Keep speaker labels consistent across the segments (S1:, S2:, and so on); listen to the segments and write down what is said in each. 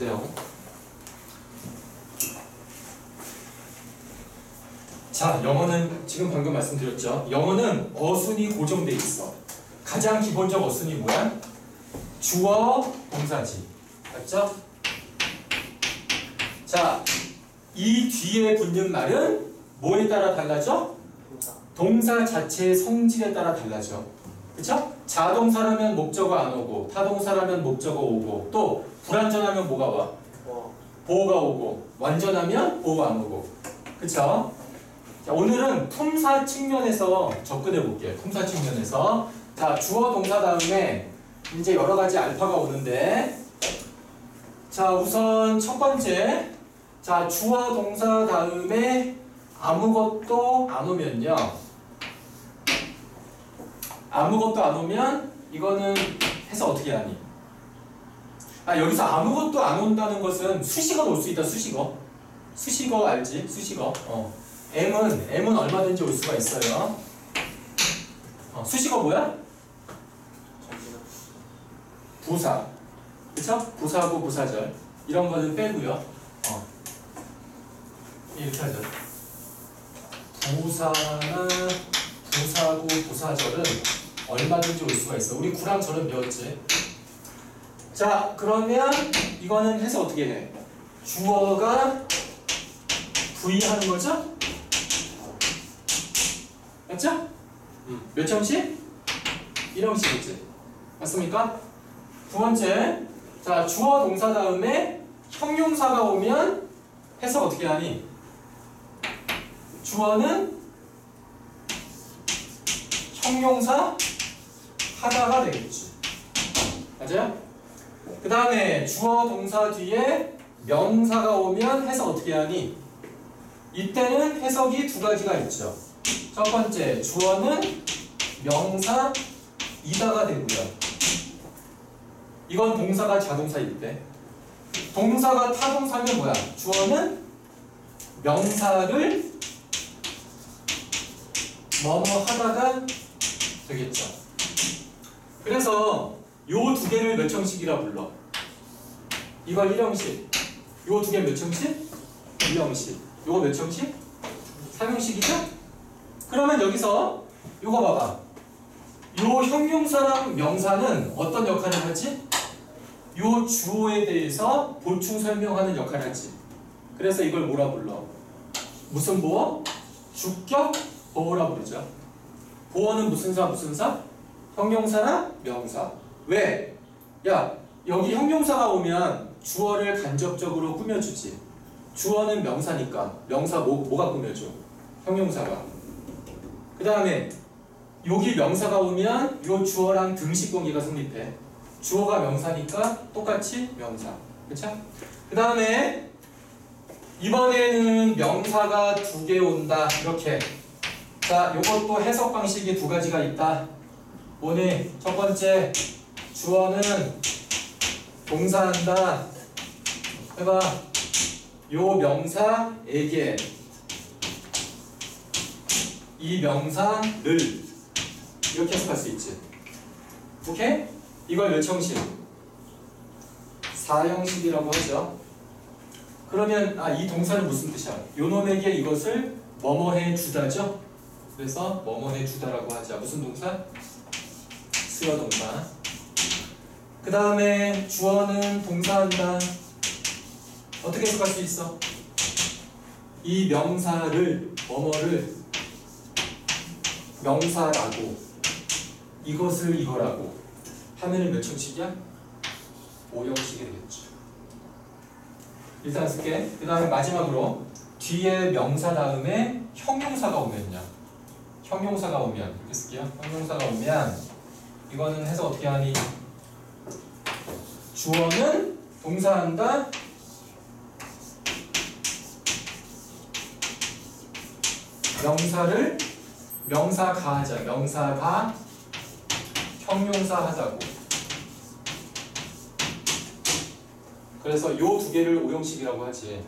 S1: 보세요. 자, 영어는 지금 방금 말씀드렸죠. 영어는 어순이 고정돼 있어. 가장 기본적 어순이 뭐야? 주어, 동사지. 맞죠? 자, 이 뒤에 붙는 말은 뭐에 따라 달라져? 동사 자체의 성질에 따라 달라져. 그쵸? 자동사라면 목적어 안 오고, 타동사라면 목적어 오고, 또 불완전하면 뭐가 와? 보어가 오고, 완전하면 보어 안 오고. 그쵸? 자, 오늘은 품사 측면에서 접근해 볼게요. 품사 측면에서. 자, 주어 동사 다음에 이제 여러 가지 알파가 오는데, 자, 우선 첫 번째. 자, 주어 동사 다음에 아무것도 안 오면요. 아무것도 안 오면 이거는 해서 어떻게 하니? 아, 여기서 아무것도 안 온다는 것은 수식어도 올 수 있다. 수식어. 수식어 알지? 수식어. M은 얼마든지 올 수가 있어요. 수식어 뭐야? 부사. 그쵸? 부사하고 부사절. 이런 거는 빼고요. 이렇게 하죠. 부사나 부사하고 부사절은 얼마든지 올 수가 있어. 우리 구랑 절은 배웠지. 자, 그러면 이거는 해서 어떻게 해? 주어가 부의하는 거죠? 맞죠? 몇 형식? 1형식이지. 맞습니까? 두 번째. 자, 주어 동사 다음에 형용사가 오면 해석 어떻게 하니? 주어는 형용사 하다가 되겠지. 맞아요? 그 다음에 주어 동사 뒤에 명사가 오면 해석 어떻게 하니? 이때는 해석이 두 가지가 있죠. 첫 번째, 주어는 명사이다가 되고요. 이건 동사가 자동사일 때. 동사가 타동사면 뭐야? 주어는 명사를 뭐뭐 하다가 되겠죠. 그래서 요 두 개를 몇 형식이라 불러? 이걸 1형식. 요 두 개 몇 형식? 2형식. 요거 몇 형식? 3형식이죠? 그러면 여기서 요거 봐봐. 요 형용사랑 명사는 어떤 역할을 하지? 요 주어에 대해서 보충 설명하는 역할을 하지. 그래서 이걸 뭐라 불러? 무슨 보어? 주격 보어라 부르죠. 보어는 무슨 사 무슨 사? 형용사나 명사. 왜? 야, 여기 형용사가 오면 주어를 간접적으로 꾸며주지. 주어는 명사니까 명사 뭐가 꾸며줘? 형용사가. 그 다음에 여기 명사가 오면 요 주어랑 등식 관계가 성립해. 주어가 명사니까 똑같이 명사. 그쵸? 그 다음에 이번에는 명사가 두 개 온다. 이렇게. 자, 요것도 해석 방식이 두 가지가 있다. 뭐니? 첫 번째, 주어는 동사한다. 해봐. 요 명사에게 이 명사를 이렇게 해석할 수 있지. 오케이? 이걸 몇 형식? 4형식이라고 하죠. 그러면 이 동사는 무슨 뜻이야? 요 놈에게 이것을 뭐뭐해 주다죠? 그래서 뭐뭐해 주다라고 하자. 무슨 동사? 수요 동사. 그 다음에 주어는 동사한다. 어떻게 해석할 수 있어? 이 명사를 뭐뭐를 명사라고 이것을 이거라고 하면은 몇 형식이야? 5형식이 되겠죠. 일단 쓸게. 그 다음에 마지막으로 뒤에 명사 다음에 형용사가 오면요. 형용사가 오면 이렇게 쓸게요. 형용사가 오면 이거는 해서 어떻게 하니? 주어는 동사한다. 명사를 명사가 하자. 명사가 형용사 하자고. 그래서 요 두 개를 5형식이라고 하지.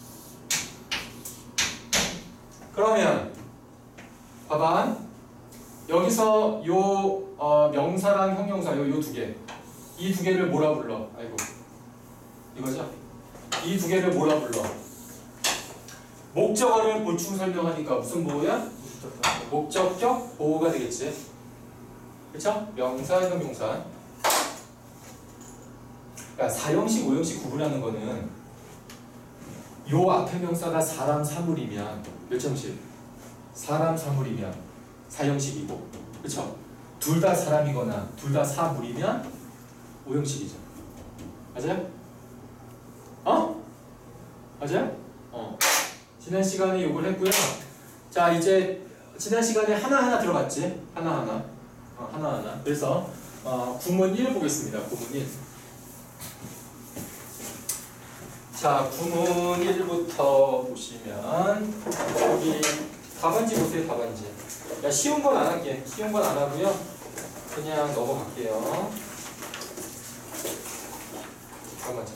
S1: 그러면 봐봐. 여기서 요 명사랑 형용사 요 두 개. 이 두 개를 뭐라 불러? 아이고. 이거죠? 이 두 개를 뭐라 불러? 목적어를 보충 설명하니까 무슨 보호야? 목적격 보호가 되겠지. 그쵸? 명사, 형용사. 그러니까 4형식, 5형식 구분하는 거는 요 앞에 명사가 사람, 사물이면 몇 형식? 사람, 사물이면 4형식이고, 그쵸? 둘 다 사람이거나 둘 다 사물이면 5형식이죠. 맞아요? 맞아요? 지난 시간에 요걸 했고요. 자, 이제 지난 시간에 하나하나 들어갔지? 하나하나. 하나하나. 그래서 구문 1 보겠습니다. 구문 1. 자, 구문 1부터 보시면 여기 답안지 보세요. 답안지. 야, 쉬운 건 안 할게. 쉬운 건 안 하고요. 그냥 넘어갈게요. 잠깐만.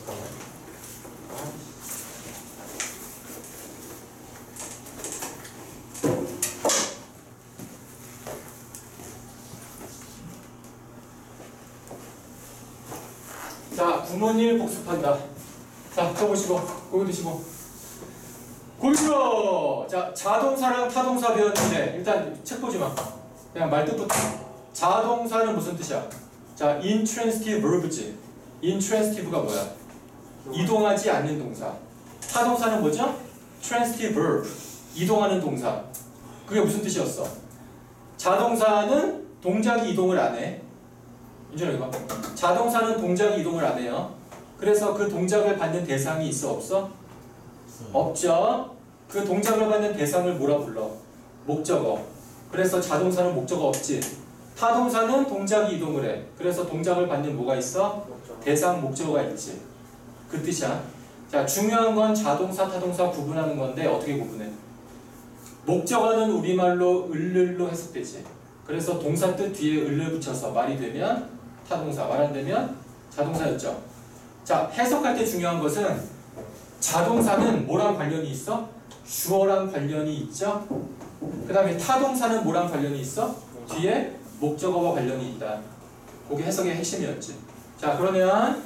S1: 자, 구문 1 복습한다. 자, 써보시고, 고기 드시고. 고기 들어! 자, 자동사랑 타동사 배웠는데, 일단 책 보지 마. 그냥 말뜻부터. 자동사는 무슨 뜻이야? 자, intransitive verb지. intransitive가 뭐야? 이동하지 않는 동사. 타동사는 뭐죠? transitive verb. 이동하는 동사. 그게 무슨 뜻이었어? 자동사는 동작이 이동을 안 해. 인준아 이거. 자동사는 동작이 이동을 안 해요. 그래서 그 동작을 받는 대상이 있어 없어? 없죠. 그 동작을 받는 대상을 뭐라 불러? 목적어. 그래서 자동사는 목적어 없지. 타동사는 동작이 이동을 해. 그래서 동작을 받는 뭐가 있어? 대상 목적어가 있지. 그 뜻이야. 자, 중요한 건 자동사 타동사 구분하는 건데 어떻게 구분해? 목적어는 우리말로 을을로 해석되지. 그래서 동사 뜻 뒤에 을을 붙여서 말이 되면 타동사, 말 안 되면 자동사였죠. 자, 해석할 때 중요한 것은 자동사는 뭐랑 관련이 있어? 주어랑 관련이 있죠. 그 다음에 타동사는 뭐랑 관련이 있어? 뒤에 목적어와 관련이 있다. 그게 해석의 핵심이었지. 자, 그러면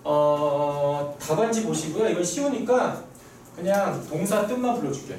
S1: 답안지 보시고요. 이건 쉬우니까 그냥 동사 뜻만 불러줄게.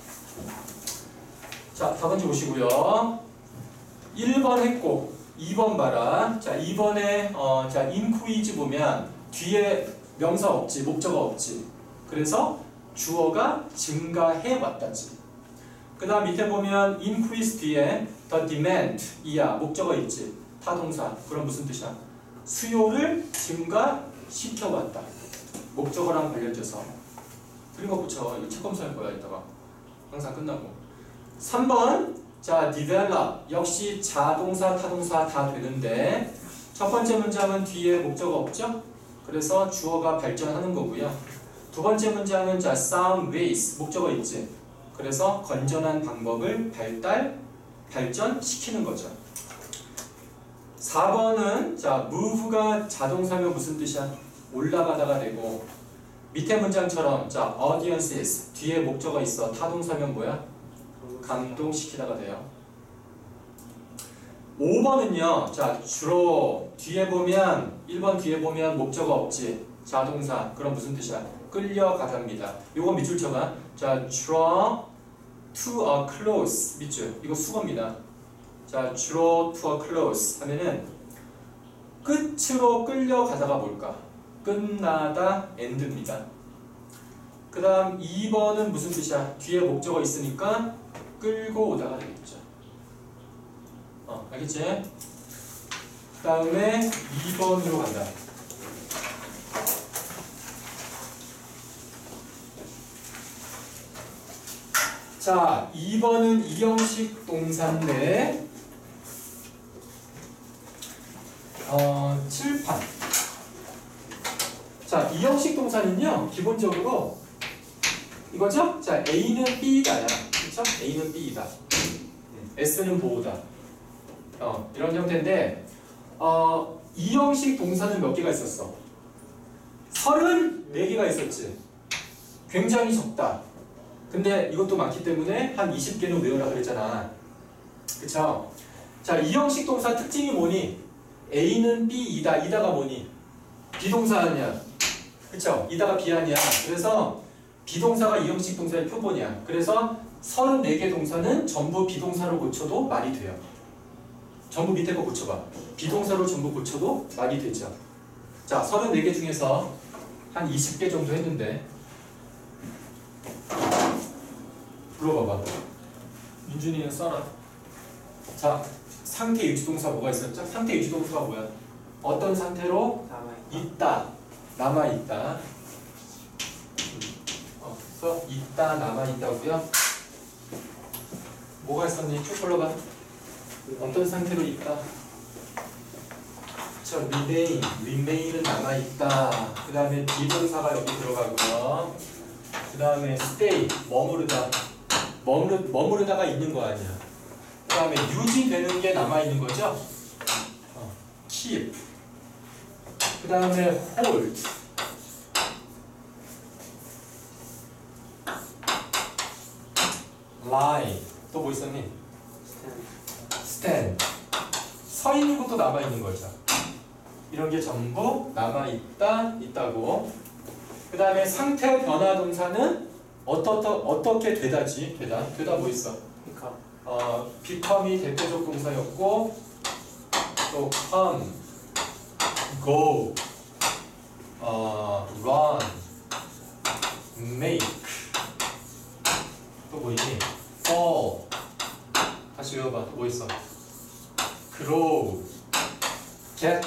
S1: 자, 답안지 보시고요. 1번 했고 2번 봐라. 자, 2번에 자, increase 보면 뒤에 명사 없지, 목적어 없지. 그래서 주어가 증가해 왔다지. 그 다음 밑에 보면 increase 뒤에 the demand 이야 목적어 있지. 타동사. 그럼 무슨 뜻이야? 수요를 증가시켜 왔다. 목적어랑 관련돼서. 틀린 거 붙여. 이거 책검사할 거야 이따가. 항상 끝나고. 3번 자, develop 역시 자동사, 타동사 다 되는데 첫 번째 문장은 뒤에 목적어 없죠? 그래서 주어가 발전하는 거고요. 두 번째 문장은 자, sound ways 목적어 있지? 그래서 건전한 방법을 발전시키는 거죠. 4번은 자, move가 자동사면 무슨 뜻이야? 올라가다가 되고 밑에 문장처럼 자, audiences 뒤에 목적어 있어. 타동사면 뭐야? 감동시키다가 돼요. 5번은요. 자, 주로 뒤에 보면 1번 뒤에 보면 목적어 없지. 자동사. 그럼 무슨 뜻이야? 끌려가답니다. 요거 밑줄 쳐봐. 자, draw to a close. 밑줄. 이거 수거입니다. 자, draw to a close 하면은 끝으로 끌려가다가 뭘까? 끝나다 end입니다. 그 다음 2번은 무슨 뜻이야? 뒤에 목적어 있으니까 끌고 오다가 되겠죠. 알겠지? 그 다음에 2번으로 간다. 자, 2번은 이형식 동사인데 7판. 자, 이형식 동사는요 기본적으로 이거죠? 자, A는 B다야. 그쵸? A는 B이다. S는 보호다. 이런 형태인데 이 형식 동사는 몇 개가 있었어? 34개가 있었지. 굉장히 적다. 근데 이것도 많기 때문에 한 20개는 외우라 그랬잖아. 그쵸? 자, 이 형식 동사 특징이 뭐니? A는 B이다. 이다가 뭐니? 비동사 아니야? 그쵸? 이다가 비아니야. 그래서 비동사가 이형식 동사의 표본이야. 그래서 34개 동사는 전부 비동사로 고쳐도 말이 돼요. 전부 밑에 거 고쳐봐. 비동사로 전부 고쳐도 말이 되죠. 자, 34개 중에서 한 20개 정도 했는데 불러봐봐. 민준이는 써라. 자, 상태 유지동사 뭐가 있었죠? 상태 유지동사가 뭐야? 어떤 상태로? 있다. 남아있다. 그래서 있다, 남아있다고요? 뭐가 있었니? 쭉 불러봐. 어떤 상태로 있다? 저 remain은 남아있다. 그 다음에 비동사가 여기 들어가고요. 그 다음에 stay, 머무르다가 있는 거 아니야. 그 다음에 유지되는 게 남아있는 거죠? keep. 그 다음에 hold. lie. 또 뭐 있었니? stand. 서 있는 것도 남아있는 거죠. 이런 게 전부 있다고. 그 다음에 상태 변화 동사는 어떻게 되다지? 되다 뭐 있어? become이 대표적 동사였고, 또 come, go, run, make. 또 뭐 있니? fall. 다시 외워봐. 또 뭐 있어? grow, get,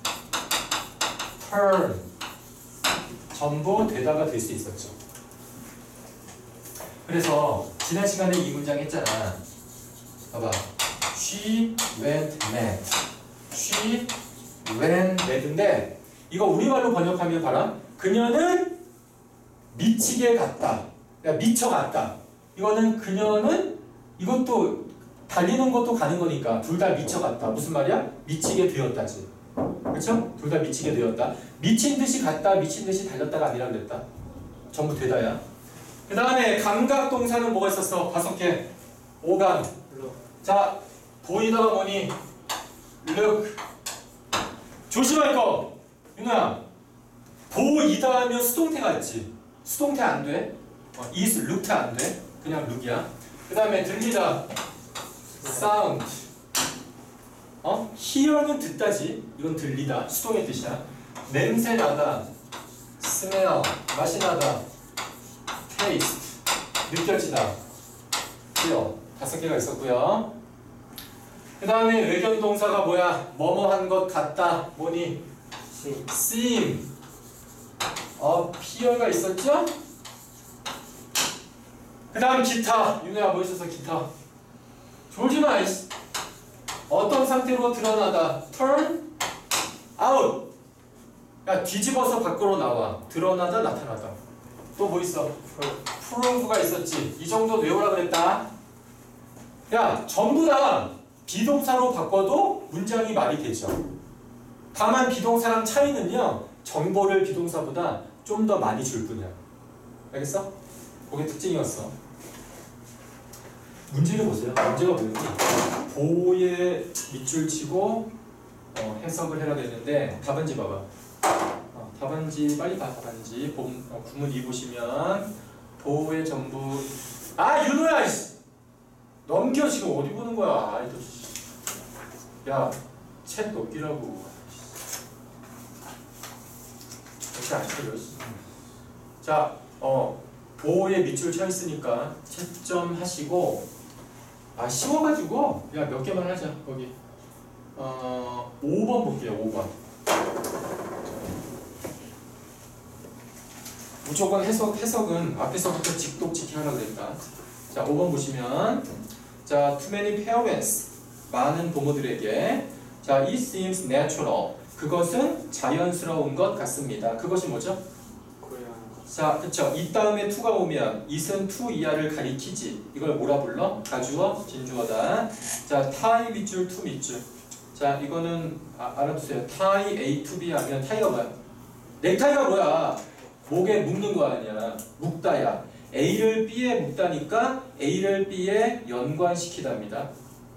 S1: turn. 전부 되다가 될 수 있었죠. 그래서 지난 시간에 이 문장 했잖아. 봐봐. She went mad. She went mad인데 이거 우리말로 번역하면 봐라. 그녀는 미치게 갔다. 미쳐갔다. 이거는 그녀는 이것도 달리는 것도 가는 거니까 둘 다 미쳐갔다. 무슨 말이야? 미치게 되었다지. 그렇죠? 둘 다 미치게 되었다. 미친 듯이 갔다, 미친 듯이 달렸다가 아니라 그랬다. 전부 되다야. 그 다음에 감각 동사는 뭐가 있었어? 5개. 오감. 자, 보이다가 뭐니? look. 조심할 거. 윤호야. 보이다 하면 수동태가 있지. 수동태 안 돼. is looked 안 돼. 그냥 look이야. 그 다음에 들리다. sound. hear는 듣다지. 이건 들리다. 수동의 뜻이야. 냄새 나다. smell. 맛이 나다. taste. 느껴지다. feel. 5개가 있었고요. 그 다음에 외견 동사가 뭐야? 뭐뭐 한 것 같다. 뭐니? seem. appear가 있었죠? 그 다음 기타. 윤호야 뭐 있었어? 기타. 졸지마. 어떤 상태로 드러나다. turn out. 야, 뒤집어서 밖으로 나와. 드러나다, 나타나다. 또 뭐 있어? prove가 있었지. 이 정도 외우라 그랬다. 야, 전부 다 비동사로 바꿔도 문장이 말이 되죠. 다만 비동사랑 차이는요, 정보를 비동사보다 좀 더 많이 줄 뿐이야. 알겠어? 그게 특징이었어. 문제를 보세요. 문제가 뭐였니? 보호에 밑줄 치고 해석을 해야 되는데 답안지 봐봐. 답안지 빨리 봐. 답안지 구문 2 보시면 보호의 전부. 윤호야! 넘겨. 지금 어디 보는 거야? 야, 책 넘기라고. 이렇게 안 쳐요. 자, 보호에 밑줄 쳐 있으니까 채점 하시고. 쉬워가지고 야, 몇 개만 하자. 거기 5번 볼게요. 5번. 무조건 해석은 앞에서부터 직독직히 하라고 그랬다. 자, 5번 보시면, 자, too many parents. 많은 부모들에게. 자, it seems natural. 그것은 자연스러운 것 같습니다. 그것이 뭐죠? 자, 그쵸. 이 다음에 to가 오면 it은 to 이하를 가리키지. 이걸 뭐라 불러? 가주어, 진주어다. 자, tie 밑줄, to 밑줄. 자, 이거는 알아두세요. tie A to B 하면 tie가 뭐야? 넥타이가 뭐야? 목에 묶는 거 아니야. 묶다야. A를 B에 묶다니까 A를 B에 연관시키답니다.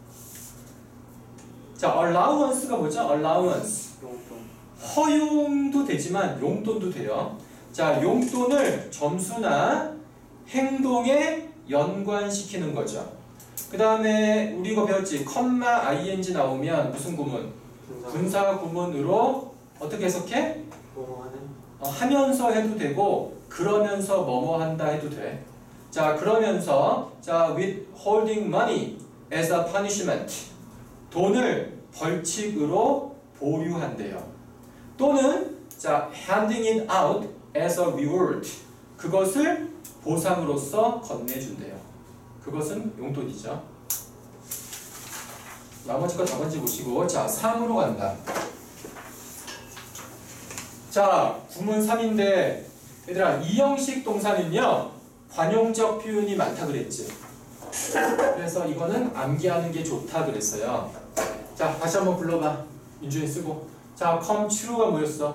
S1: 자, allowance가 뭐죠? allowance. 허용도 되지만 용돈도 돼요. 자, 용돈을 점수나 행동에 연관시키는 거죠. 그 다음에 우리 이거 배웠지? 컴마 ing 나오면 무슨 구문? 분사 구문으로 어떻게 해석해? 하면서 해도 되고 그러면서 뭐뭐 한다 해도 돼. 자, 그러면서 자, with holding money as a punishment. 돈을 벌칙으로 보유한대요. 또는 자, handing it out as a reward. 그것을 보상으로서 건네준대요. 그것은 용돈이죠. 나머지 거 나머지 보시고 자, 3으로 간다. 자, 구문 3인데 얘들아, 이 형식 동사는요 관용적 표현이 많다 그랬지. 그래서 이거는 암기하는 게 좋다 그랬어요. 자, 다시 한번 불러봐. 민준이 쓰고. 자, come true가 뭐였어?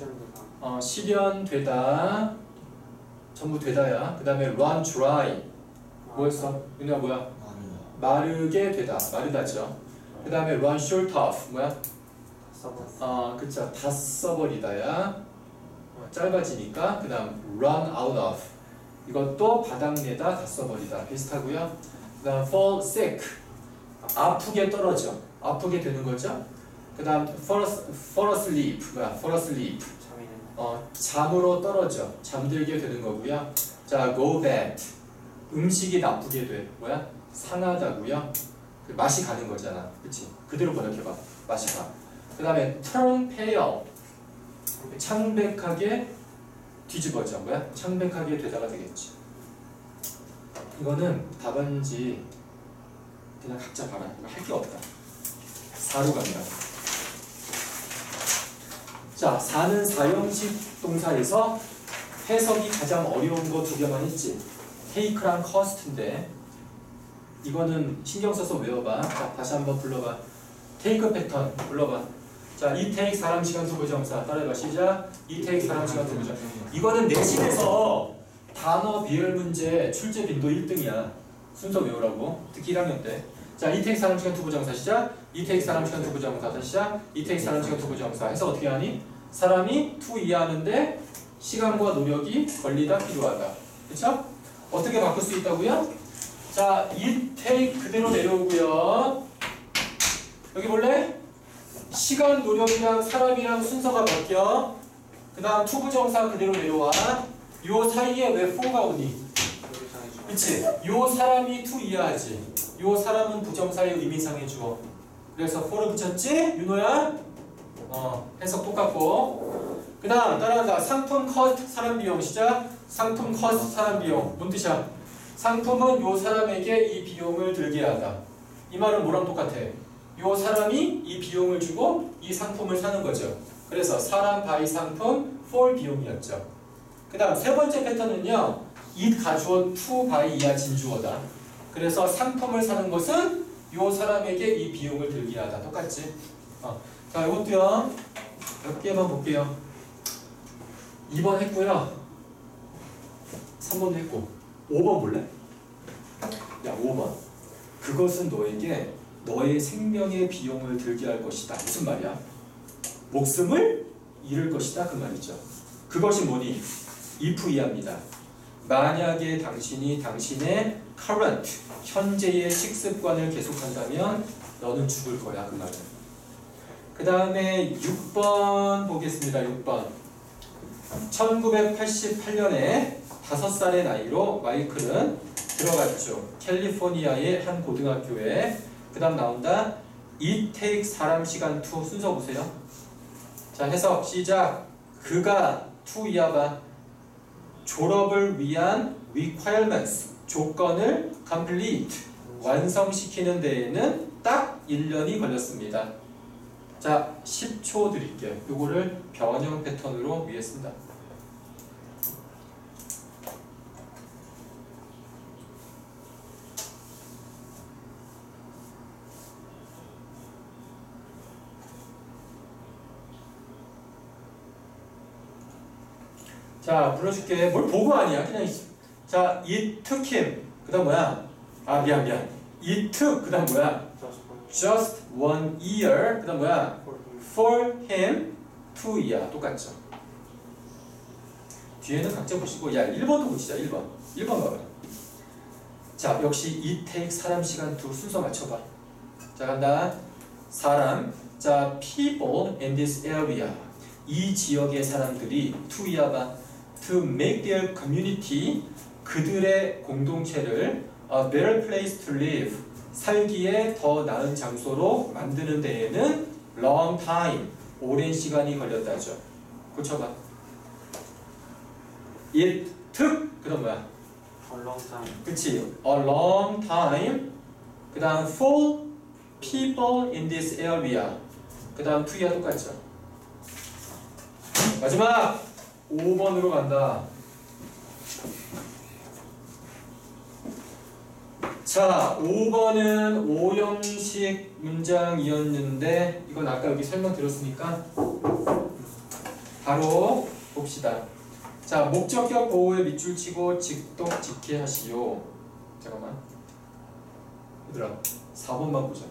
S1: 실현되다. 전부 되다야. 그 다음에 run dry 뭐였어? 윤희야 뭐야? 마르게 되다. 마르다죠. 그 다음에 run short of 뭐야? 그쵸. 다 써버리다야. 짧아지니까. 그 다음 run out of 이것도 바닥내다 다 써버리다. 비슷하고요. 그 다음 fall sick 아프게 떨어져. 아프게 되는 거죠. 그 다음 fall asleep 뭐야? fall asleep 잠으로 떨어져. 잠들게 되는 거고요. 자, go bad 음식이 나쁘게 돼. 뭐야? 상하다고요. 그 맛이 가는 거잖아. 그치? 그대로 번역해봐. 맛이 가. 그 다음에 turn pale 창백하게 뒤집어져. 뭐야? 창백하게 되다가 되겠지. 이거는 답안지 그냥 각자 봐라. 이거 할 게 없다. 4로 갑니다. 자, 4는 사형식 동사에서 해석이 가장 어려운 거 2개만 했지. take랑 cost인데 이거는 신경 써서 외워봐. 자, 다시 한번 불러봐. take 패턴 불러봐. 자, 이 take 사람 시간 투부정사 따라해봐. 시작. 이 take 사람 시간 투부정사. 이거는 내신에서 단어 비율 문제 출제 빈도 1등이야. 순서 외우라고. 특히 1학년 때. 자, 이 take 사람 시간 투부정사 시작. 이 take 사람 시간 투부정사 다시 시작. 이 take 사람 시간 투부정사 해서 어떻게 하니? 사람이 to 이해하는데 시간과 노력이 걸리다 필요하다. 그쵸? 어떻게 바꿀 수 있다고요? 자, 이 take 그대로 내려오고요. 여기 볼래? 시간, 노력이랑 사람이랑 순서가 바뀌어. 그 다음 투부정사 그대로 내려와. 요 사이에 왜 for가 오니? 그치? 요 사람이 to 이해하지. 요 사람은 부정사의 의미상의 주어. 그래서 for를 붙였지? 윤호야? 해석 똑같고. 그 다음 따라간다. 상품 cost 사람 비용 시작. 상품 cost 사람 비용. 뭔 뜻이야? 상품은 요 사람에게 이 비용을 들게 하다. 이 말은 뭐랑 똑같아? 요 사람이 이 비용을 주고 이 상품을 사는 거죠. 그래서 사람 by 상품 for 비용이었죠. 그 다음 세 번째 패턴은요. it 가주어 to by 이하 진주어다. 그래서 상품을 사는 것은 요 사람에게 이 비용을 들게 하다. 똑같지? 자, 이것도요. 몇 개만 볼게요. 2번 했고요. 3번도 했고. 5번 볼래? 야, 5번. 그것은 너에게 너의 생명의 비용을 들게 할 것이다. 무슨 말이야? 목숨을 잃을 것이다. 그 말이죠. 그것이 뭐니? if 이하입니다. 만약에 당신이 당신의 current, 현재의 식습관을 계속한다면 너는 죽을 거야. 그 말은. 그 다음에 6번 보겠습니다. 6번. 1988년에 5살의 나이로 마이클은 들어갔죠. 캘리포니아의 한 고등학교에. 그 다음 나온다. It takes 사람 시간 to 순서 보세요. 자, 해석 시작. 그가 to 이하봐. 졸업을 위한 requirements 조건을 complete 완성시키는 데에는 딱 1년이 걸렸습니다. 자, 10초 드릴게요. 요거를 변형 패턴으로 위했습니다. 자, 불러줄게. 뭘 보고 아니야. 그냥 자, it took him. 그 다음 뭐야? 미안. it took. 그 다음 뭐야? just 1 year. 그 다음 뭐야? for him 2 year. 똑같죠. 뒤에는 각자 보시고 야 1번도 고치자. 1번 봐봐. 자 역시 it take 사람 시간 두 순서 맞춰봐. 자 간다. 사람. 자 people in this area. 이 지역의 사람들이 to야 봐. to make their community 그들의 공동체를 a better place to live 살기에 더 나은 장소로 만드는 데에는 long time 오랜 시간이 걸렸다죠. 고쳐봐. it took 그다음 뭐야?
S2: A long time.
S1: 그치? a long time 그 다음 for people in this area 그 다음 to야 똑같죠. 마지막 5번으로 간다. 자 5번은 5형식 문장이었는데 이건 아까 여기 설명드렸으니까 바로 봅시다. 자 목적격 보호에 밑줄 치고 직독 직해하시오. 잠깐만 얘들아 4번만 보자.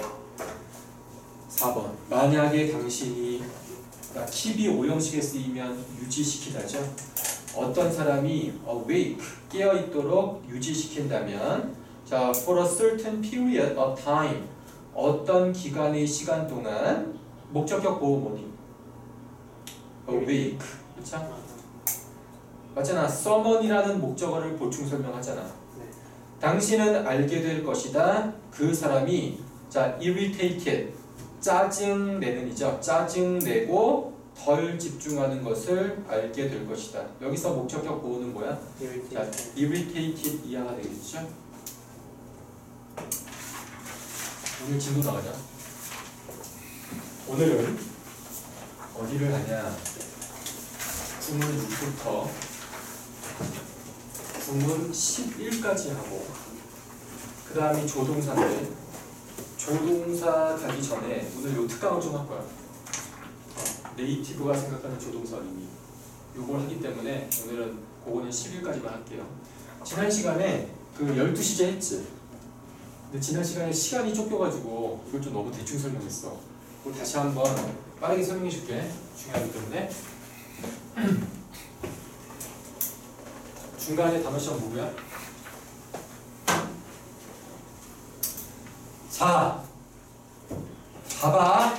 S1: 4번 만약에 당신이 keep이 5형식에 쓰이면 유지시키다죠. 어떤 사람이 awake 깨어있도록 유지시킨다면 자 for a certain period of time 어떤 기간의 시간 동안 목적격 보호 뭐니? awake 그렇죠? 맞잖아. summon이라는 목적어를 보충 설명하잖아.
S2: 네.
S1: 당신은 알게 될 것이다. 그 사람이 자 irritated 짜증내는이죠. 짜증내고 덜 집중하는 것을 알게 될 것이다. 여기서 목적격 보호는 뭐야? 자, irritated 이하가 되겠죠. 오늘 진도 나가자. 오늘은 어디를 가냐? 구문 6부터 구문 11까지 하고 그 다음이 조동사인데 조동사 가기 전에 오늘 요 특강을 좀 할 거야. 네이티브가 생각하는 조동사 의미 요걸 하기 때문에 오늘은 그거는 10일까지만 할게요. 지난 시간에 그 12시제 했지? 근데 지난 시간에 시간이 쫓겨가지고 이걸 좀 너무 대충 설명했어. 그걸 다시 한번 빠르게 설명해 줄게. 중요하기 때문에 중간에 단어 시험 뭐야? 자, 봐봐.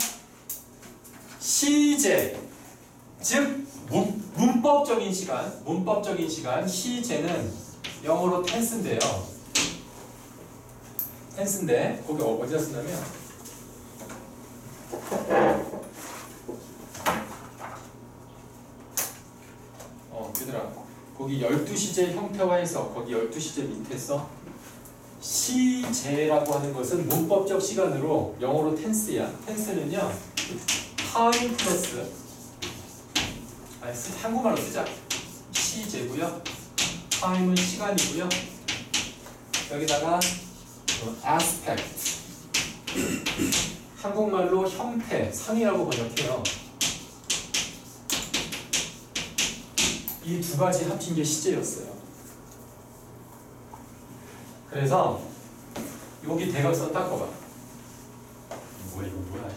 S1: 시제, 즉 문법적인 시간, 시제는 영어로 tense인데요. tense인데 거기 어디다 쓰냐면 얘들아 거기 12시제 형태화 해서 거기 12시제 밑에 써 시제라고 하는 것은 문법적 시간으로 영어로 tense야. tense는요 time 플러스 한국말로 쓰자. 시제고요. time은 시간이고요. 여기다가 aspect 한국말로 형태, 상이라고 번역해요. 이 두 가지 합친 게 시제였어요. 그래서 여기 대각선 닦아봐. 뭐야 이거 뭐야?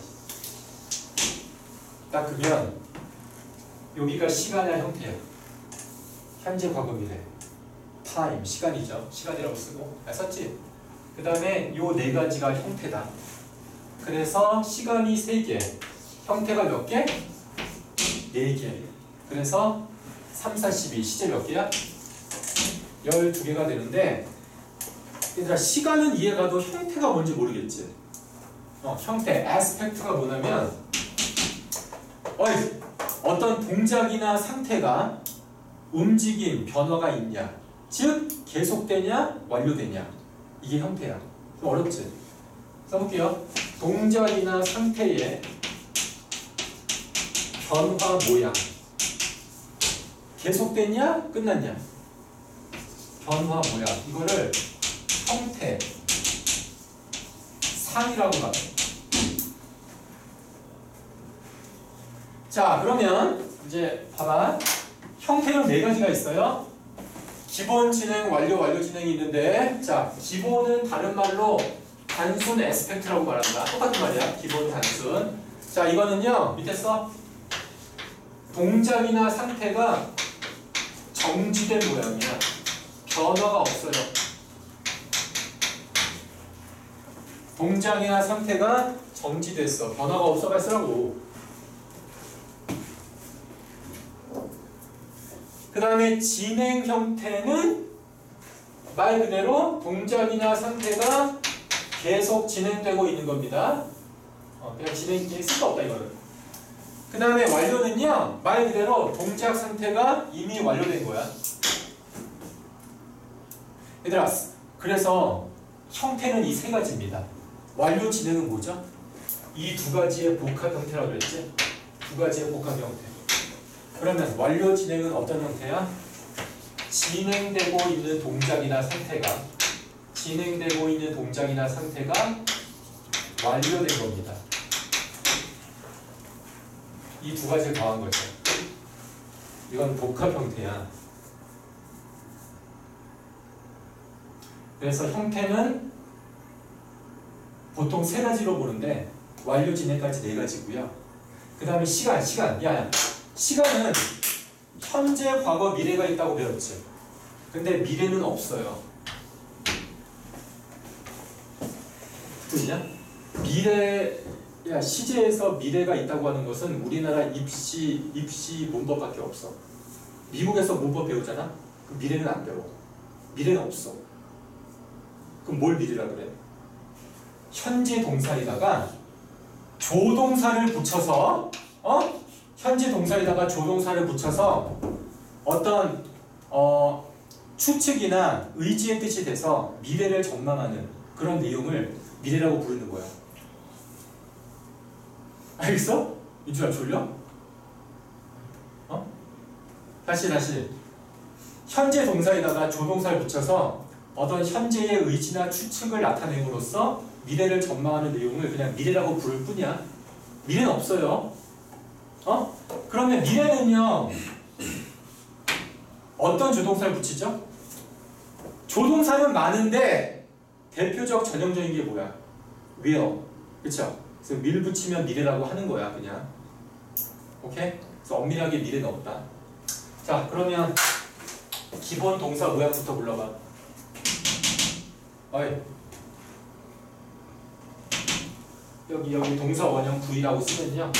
S1: 닦으면 여기가 시간이야 형태야. 현재 과거 미래. time 시간이죠. 시간이라고 쓰고 썼지? 그 다음에 요 네 가지가 형태다. 그래서 시간이 3개, 형태가 몇 개? 4개. 그래서 3, 4, 12 시제 몇 개야? 12개가 되는데 얘들아 시간은 이해가도 형태가 뭔지 모르겠지? 형태, aspect가 뭐냐면 어떤 동작이나 상태가 움직임, 변화가 있냐 즉 계속되냐 완료되냐 이게 형태야. 좀 어렵지? 써볼게요. 동작이나 상태의 변화 모양 계속됐냐? 끝났냐? 변화 모양 이거를 형태 상이라고 말해요. 자 그러면 이제 봐봐. 형태는 4가지가 있어요. 기본 진행, 완료 진행이 있는데 자 기본은 다른 말로 단순 에스펙트라고 말한다. 똑같은 말이야. 기본 단순. 자 이거는요 밑에 써 동작이나 상태가 정지된 모양이야. 변화가 없어요. 동작이나 상태가 정지됐어. 변화가 없어가 쓰라고. 그 다음에 진행 형태는 말 그대로 동작이나 상태가 계속 진행되고 있는 겁니다. 그냥 진행이 쓸 거 없다 이거는. 그 다음에 완료는요, 말 그대로 동작 상태가 이미 완료된 거야. 얘들아, 그래서 형태는 이 세 가지입니다. 완료 진행은 뭐죠? 이 두 가지의 복합 형태라고 그랬지? 두 가지의 복합 형태. 그러면 완료 진행은 어떤 형태야? 진행되고 있는 동작이나 상태가 완료된 겁니다. 이 두 가지를 더한 거죠. 이건 복합 형태야. 그래서 형태는 보통 세 가지로 보는데 완료 진행까지 네 가지고요. 그 다음에 시간. 시간은 현재, 과거, 미래가 있다고 배웠지. 근데 미래는 없어요. 듣냐? 시제에서 미래가 있다고 하는 것은 우리나라 입시 문법밖에 없어. 미국에서 문법 배우잖아? 그 미래는 안 배워. 미래는 없어. 그럼 뭘 미래라 그래? 현재 동사에다가 조동사를 붙여서 현재 동사에다가 조동사를 붙여서 어떤 추측이나 의지의 뜻이 돼서 미래를 전망하는 그런 내용을 미래라고 부르는 거야. 알겠어? 민준아 졸려? 다시. 현재 동사에다가 조동사를 붙여서 어떤 현재의 의지나 추측을 나타냄으로써 미래를 전망하는 내용을 그냥 미래라고 부를 뿐이야. 미래는 없어요. 그러면 미래는요, 어떤 조동사를 붙이죠? 조동사는 많은데 대표적 전형적인 게 뭐야? will. 그쵸? 그래서 will 붙이면 미래라고 하는 거야, 그냥. 오케이? 그래서 엄밀하게 미래는 없다. 자, 그러면 기본 동사 모양부터 불러봐. 어이. 여기 동사 원형 V라고 쓰면요,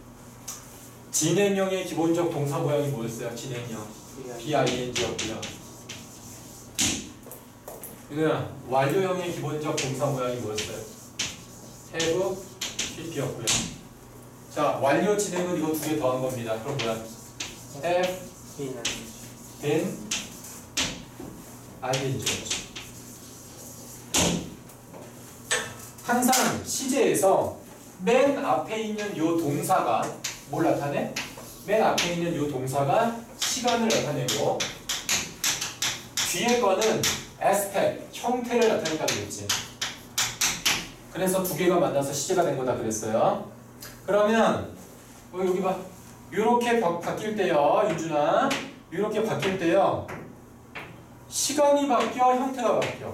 S1: 진행형의 기본적 동사 모양이 뭐였어요? 진행형 BING였고요. 이거는 완료형의 기본적 동사 모양이 뭐였어요? have, PP였고요. 자, 완료 진행은 이거 두 개 더한 겁니다. 그럼 뭐야? have, been, ING였죠. 항상 시제에서 맨 앞에 있는 요 동사가 뭘 나타내? 맨 앞에 있는 요 동사가 시간을 나타내고 뒤에 거는 aspect, 형태를 나타낸다고 그랬지. 그래서 두 개가 만나서 시제가 된 거다 그랬어요. 그러면 여기 봐. 요렇게 바뀔 때요, 윤준아. 요렇게 바뀔 때요, 시간이 바뀌어, 형태가 바뀌어.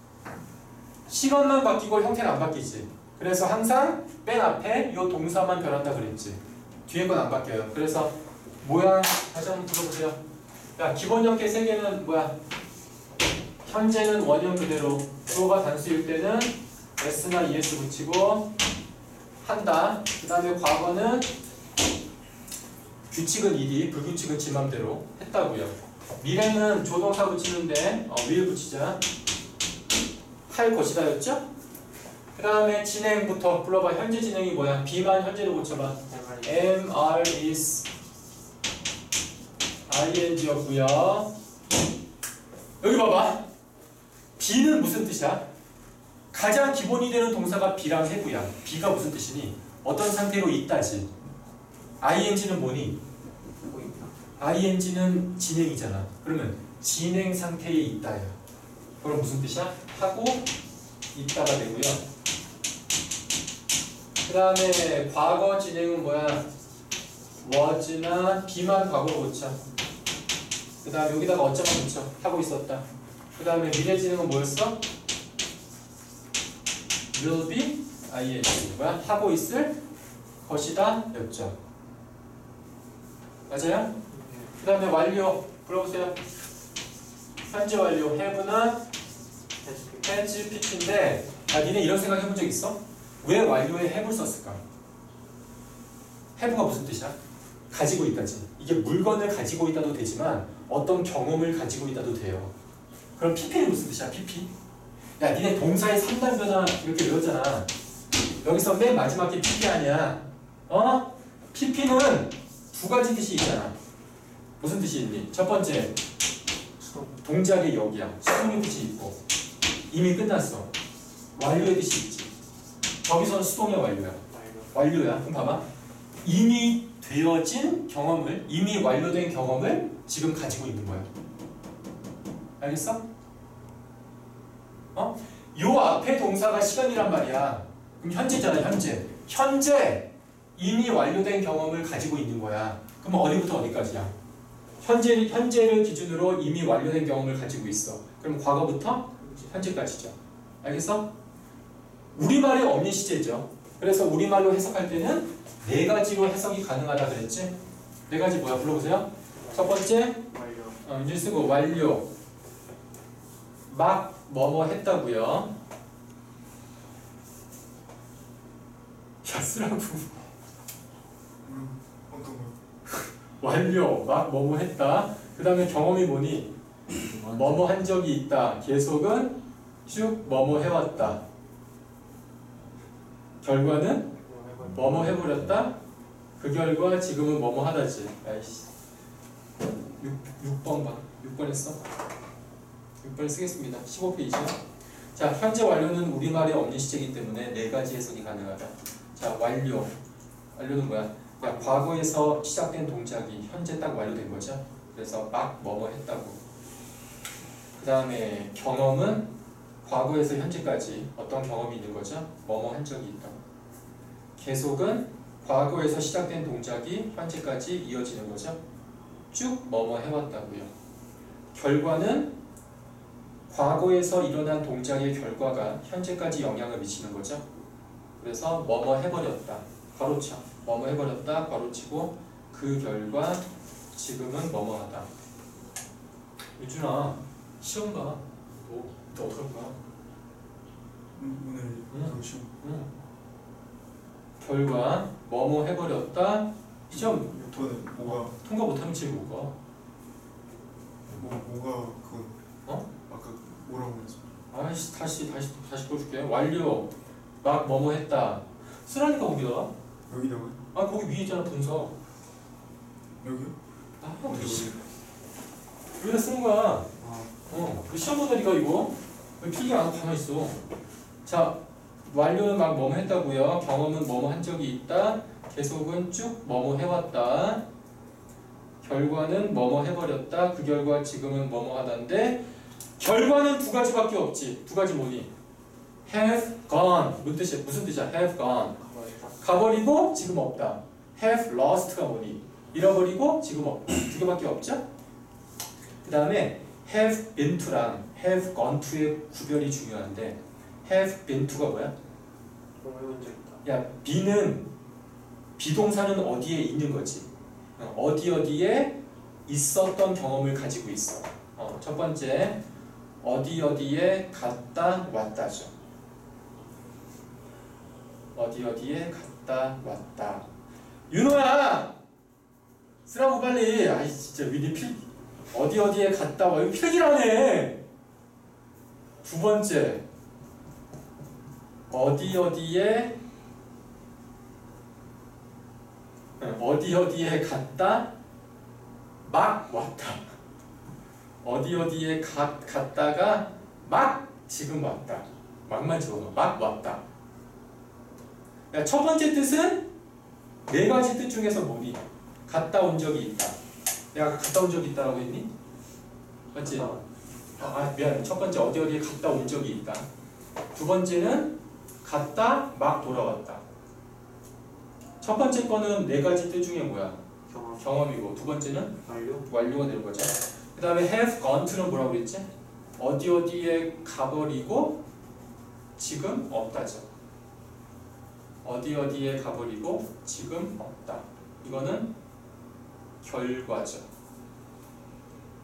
S1: 시간만 바뀌고 형태는 안 바뀌지. 그래서 항상 맨 앞에 요 동사만 변한다 그랬지. 뒤에 건 안 바뀌어요. 그래서 모양 다시 한번 들어보세요. 자, 기본 형태 세 개는 뭐야? 현재는 원형 그대로, 주어가 단수일 때는 s나 es 붙이고 한다. 그 다음에 과거는 규칙은 ed, 불규칙은 지 맘대로 했다고요. 미래는 조동사 붙이는데 will 붙이자. 할 것이다 였죠? 그 다음에 진행부터 불러봐. 현재 진행이 뭐야? B만 현재로 고쳐봐. MR is ING였고요. 여기 봐봐. B는 무슨 뜻이야? 가장 기본이 되는 동사가 B랑 해부야. B가 무슨 뜻이니? 어떤 상태로 있다지. ING는 뭐니? ING는 진행이잖아. 그러면 진행 상태에 있다야. 그럼 무슨 뜻이야? 하고 있다가 되고요. 그 다음에 과거 진행은 뭐야? was나 B만 과거로 고쳐. 그 다음에 여기다가 어쩌만 붙여. 하고 있었다. 그 다음에 미래 진행은 뭐였어? will be ing. 뭐야? 하고 있을 것이다 였죠. 맞아요? 그 다음에 완료. 불러보세요. 현재 완료 have는 has PP인데 니네 이런 생각 해본 적 있어? 왜 완료에 have를 썼을까? have가 무슨 뜻이야? 가지고 있다지. 이게 물건을 가지고 있다도 되지만 어떤 경험을 가지고 있다도 돼요. 그럼 PP는 무슨 뜻이야? PP? 야 니네 동사의 3단 변화 이렇게 외웠잖아. 여기서 맨 마지막에 PP 아니야. PP는 두 가지 뜻이 있잖아. 무슨 뜻이 있니? 첫 번째 동작의 역이야. 수동의 뜻이 있고 이미 끝났어. 완료의 뜻이 있지. 거기서는 수동의 완료야. 완료야. 그럼 봐봐. 이미 되어진 경험을, 이미 완료된 경험을 지금 가지고 있는 거야. 알겠어? 요 앞에 동사가 시간이란 말이야. 그럼 현재잖아. 현재 이미 완료된 경험을 가지고 있는 거야. 그럼 어디부터 어디까지야? 현재를 기준으로 이미 완료된 경험을 가지고 있어. 그럼 과거부터 현재까지죠. 알겠어? 우리말의 없는 시제죠. 그래서 우리말로 해석할 때는 네 가지로 해석이 가능하다 그랬지? 네 가지 뭐야? 불러보세요. 첫 번째 이제 쓰고 완료 막 뭐뭐 했다고요. 야 쓰라고.
S2: 어떤 거?
S1: 완료 막 뭐뭐 했다. 그 다음에 경험이 뭐니? 뭐뭐 한 적이 있다. 계속은 쭉 뭐뭐 해왔다. 결과는 뭐뭐 해버렸다. 그 결과 지금은 뭐뭐 하다지. 아이씨 6번 봐. 6번 했어. 6번 쓰겠습니다. 15페이지. 자, 현재 완료는 우리말에 없는 시제이기 때문에 네 가지 해석이 가능하다. 자, 완료는 뭐야? 야, 과거에서 시작된 동작이 현재 딱 완료된 거죠. 그래서 막 뭐뭐 했다고. 그 다음에 경험은 과거에서 현재까지 어떤 경험이 있는 거죠? 뭐뭐 한 적이 있다고. 계속은 과거에서 시작된 동작이 현재까지 이어지는 거죠. 쭉 뭐뭐 해왔다고요. 결과는 과거에서 일어난 동작의 결과가 현재까지 영향을 미치는 거죠. 그래서 뭐뭐 해버렸다. 괄호쳐. 뭐뭐 해버렸다. 괄호치고 그 결과 지금은 뭐뭐하다. 유준아 시험 봐. 너 어떡할 거야?
S2: 오늘 시험.
S1: 결과 뭐뭐 해버렸다. 시험
S2: 저는 뭐가
S1: 통과 못하면 지금 못 가.
S2: 뭐가 그건 아까 뭐라고 그랬어?
S1: 아이씨 다시 꺼줄게. 완료 막 뭐뭐 했다. 쓰라니까 거기다가.
S2: 여기다가요?
S1: 아 거기 위에 있잖아 분석.
S2: 여기요?
S1: 어디 여기다 쓰는 거야. 그 시험 보다니까 이거. 왜 필기 안 하고 가만히 있어. 자 완료는 막 뭐뭐 했다고요. 경험은 뭐뭐 한 적이 있다. 계속은 쭉 뭐뭐 해왔다. 결과는 뭐뭐 해버렸다. 그 결과 지금은 뭐뭐 하다인데 결과는 두 가지밖에 없지. 두 가지 뭐니? have gone. 무슨 뜻이야? have gone. 가버리고 지금 없다. have lost가 뭐니? 잃어버리고 지금 없다. 두 개밖에 없죠? 그 다음에 have been to랑 have gone to의 구별이 중요한데 have been to가 뭐야? 야, be는 비동사는 어디에 있는 거지. 어디에 있었던 경험을 가지고 있어. 첫 번째 어디에 갔다 왔다죠. 어디에 갔다 왔다. 윤호야 쓰라고 빨리. 아이 진짜 위니 어디에 갔다 와. 이거 필기라네. 두 번째 어디에 갔다 막 왔다. 어디에 갔다가 막 지금 왔다. 막만 집어넣어. 막 왔다. 첫 번째 뜻은 네 가지 뜻 중에서 뭐니? 갔다 온 적이 있다. 내가 갔다 온 적이 있다라고 했니? 맞지? 미안해. 첫 번째 어디에 갔다 온 적이 있다. 두 번째는 갔다 막 돌아왔다. 첫 번째 거는 네 가지 뜻 중에 뭐야? 경험이고 두 번째는 완료가 되는 거죠. 그 다음에 have gone to는 뭐라고 그랬지? 어디에 가버리고 지금 없다죠. 어디에 가버리고 지금 없다. 이거는 결과죠.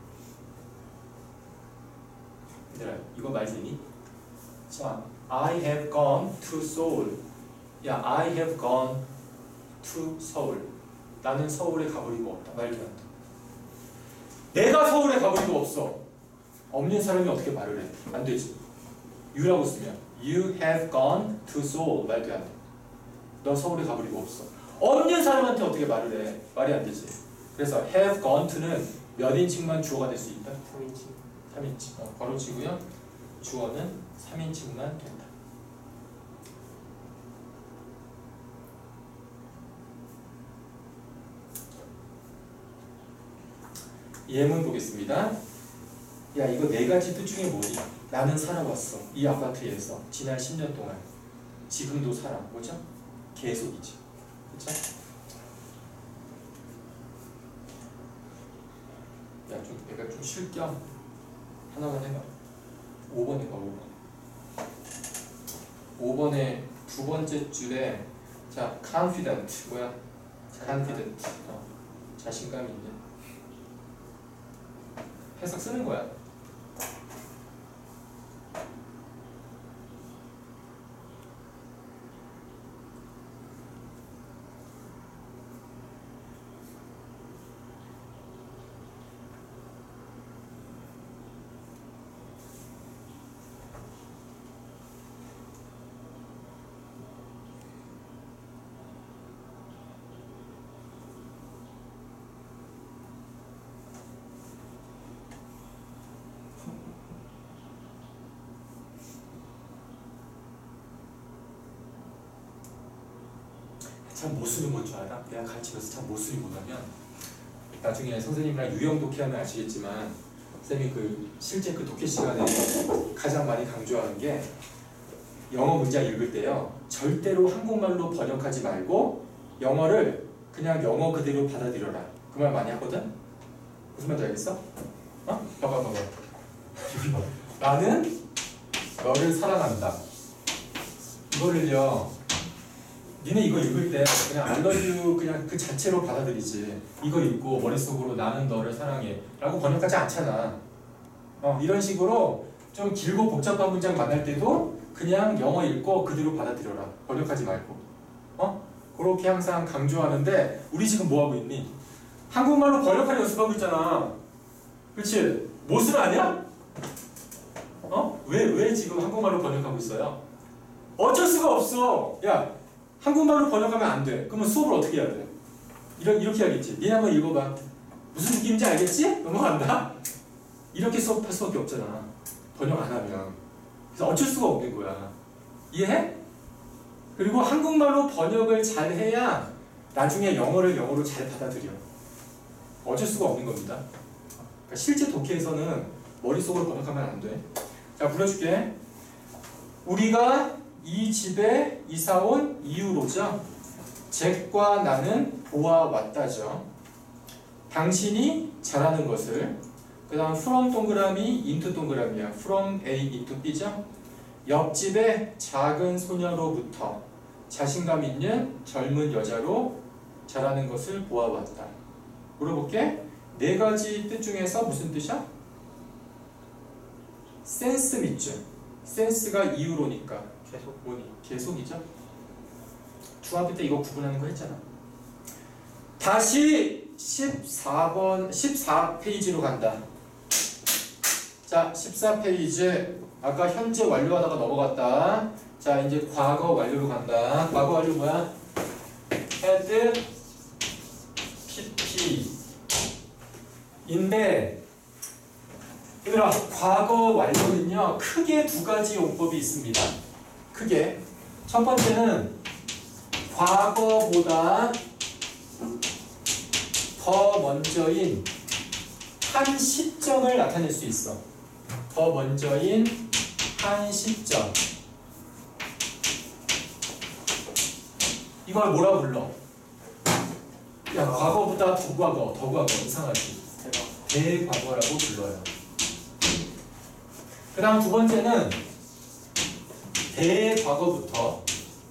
S1: 얘들아 이거 말 되니? 자, I have gone to Seoul. 야, I have gone to Seoul. 나는 서울에 가버리고 없다. 말도 안 돼. 내가 서울에 가버리고 없어. 없는 사람이 어떻게 말을 해? 안 되지. You라고 쓰면 You have gone to Seoul. 말도 안 돼. 너 서울에 가버리고 없어. 없는 사람한테 어떻게 말을 해? 말이 안 되지. 그래서 have gone to는 몇 인칭만 주어가 될 수 있다?
S3: 3인칭.
S1: 3인칭. 바로 치고요. 주어는 3인칭만 된다. 예문 보겠습니다. 야, 이거 네 가지 뜻 중에 뭐지? 나는 살아왔어. 이 아파트에서 지난 10년 동안. 지금도 살아. 뭐죠? 계속이지. 그쵸? 야, 내가 좀 쉴 겸 하나만 해봐. 5번 해봐. 5번의 두 번째 줄에 자, confident 뭐야? confident. 자신감 있는. 해석 쓰는 거야. 참 모순이 뭔 줄 알아? 내가 가르치면서 참 모순이 뭐냐면 나중에 선생님이랑 유형 독해하면 아시겠지만 쌤이 그 실제 그 독해 시간에 가장 많이 강조하는 게 영어 문장 읽을 때요 절대로 한국말로 번역하지 말고 영어를 그냥 영어 그대로 받아들여라. 그 말 많이 하거든? 무슨 말인지 알겠어? 어? 봐봐 나는 너를 사랑한다. 이거를요 니네 이거 읽을 때 그냥 I love you 그냥 그 자체로 받아들이지. 이거 읽고 머릿속으로 나는 너를 사랑해 라고 번역하지 않잖아. 이런 식으로 좀 길고 복잡한 문장 만날 때도 그냥 영어 읽고 그대로 받아들여라. 번역하지 말고. 그렇게 항상 강조하는데 우리 지금 뭐하고 있니? 한국말로 번역하려 연습하고 있잖아. 그렇지? 못을 아냐? 왜 지금 한국말로 번역하고 있어요? 어쩔 수가 없어. 야, 한국말로 번역하면 안 돼. 그러면 수업을 어떻게 해야 돼? 이렇게 해야겠지. 니네 한번 읽어봐. 무슨 느낌인지 알겠지? 넘어간다? 이렇게 수업할 수밖에 없잖아. 번역 안 하면. 그래서 어쩔 수가 없는 거야. 이해해? 그리고 한국말로 번역을 잘 해야 나중에 영어를 영어로 잘 받아들여. 어쩔 수가 없는 겁니다. 그러니까 실제 독해에서는 머릿속으로 번역하면 안 돼. 자, 불러줄게. 우리가 이 집에 이사온 이유로죠. 잭과 나는 보아왔다죠. 당신이 잘하는 것을. 그 다음 from 동그라미 into 동그라미야. from A into B죠. 옆집의 작은 소녀로부터 자신감 있는 젊은 여자로 자라는 것을 보아왔다. 물어볼게. 네 가지 뜻 중에서 무슨 뜻이야? 센스 믿죠. 센스가 이유로니까
S3: 계속
S1: 뭐니? 계속이죠. 중학교 때 이거 구분하는 거 했잖아. 다시 14페이지로 간다. 자, 14페이지. 아까 현재 완료하다가 넘어갔다. 자, 이제 과거 완료로 간다. 과거 완료 뭐야? had pp 인데 얘들아, 과거 완료는요 크게 두 가지 용법이 있습니다. 크게. 첫 번째는 과거보다 더 먼저인 한 시점을 나타낼 수 있어. 더 먼저인 한 시점. 이걸 뭐라 불러? 야, 과거보다 더 과거 이상하지? 대과거라고 불러요. 그 다음 두 번째는 대과거부터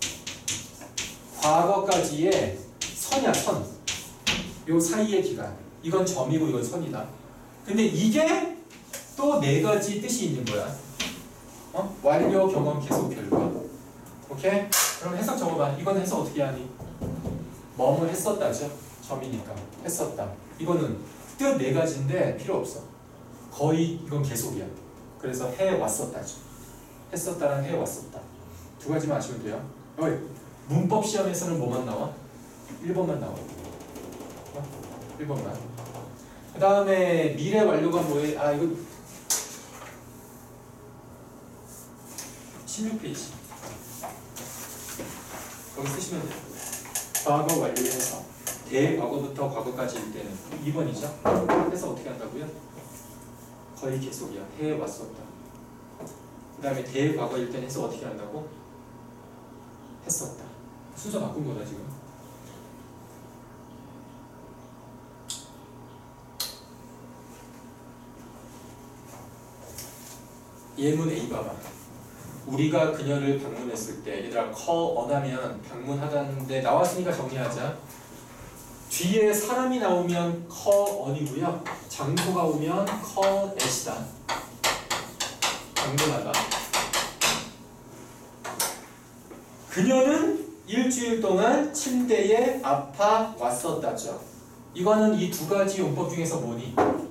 S1: 과거까지의 선이야, 선. 요 사이의 기간. 이건 점이고 이건 선이다. 근데 이게 또 네 가지 뜻이 있는 거야. 완료, 경험, 계속, 결과. 오케이? 그럼 해석 적어봐. 이건 해석 어떻게 하니? 뭐뭐 했었다죠. 점이니까 했었다. 이거는 뜻 네 가지인데 필요 없어. 거의 이건 계속이야. 그래서 해왔었다죠. 했었다랑 해왔었다. 두 가지만 아시면 돼요. 문법 시험에서는 뭐만 나와? 1번만 나와. 1번만. 그 다음에 미래 완료가 뭐해? 이거 16페이지. 여기 쓰시면 돼요. 과거 완료해서 대과거부터 과거까지일 때는 2번이죠. 해서 어떻게 한다고요? 거의 계속이야. 해왔었다. 그 다음에 대과거일 때는 해서 어떻게 한다고? 했었다. 순서 바꾼 거다 지금. 예문 A 봐봐. 우리가 그녀를 방문했을 때 얘들아 커언하면 방문하다는데 나왔으니까 정리하자. 뒤에 사람이 나오면 커언이고요. 장소가 오면 커эт이다. 방문하다. 그녀는 일주일 동안 침대에 아파 왔었다죠. 이거는 이 두 가지 용법 중에서 뭐니?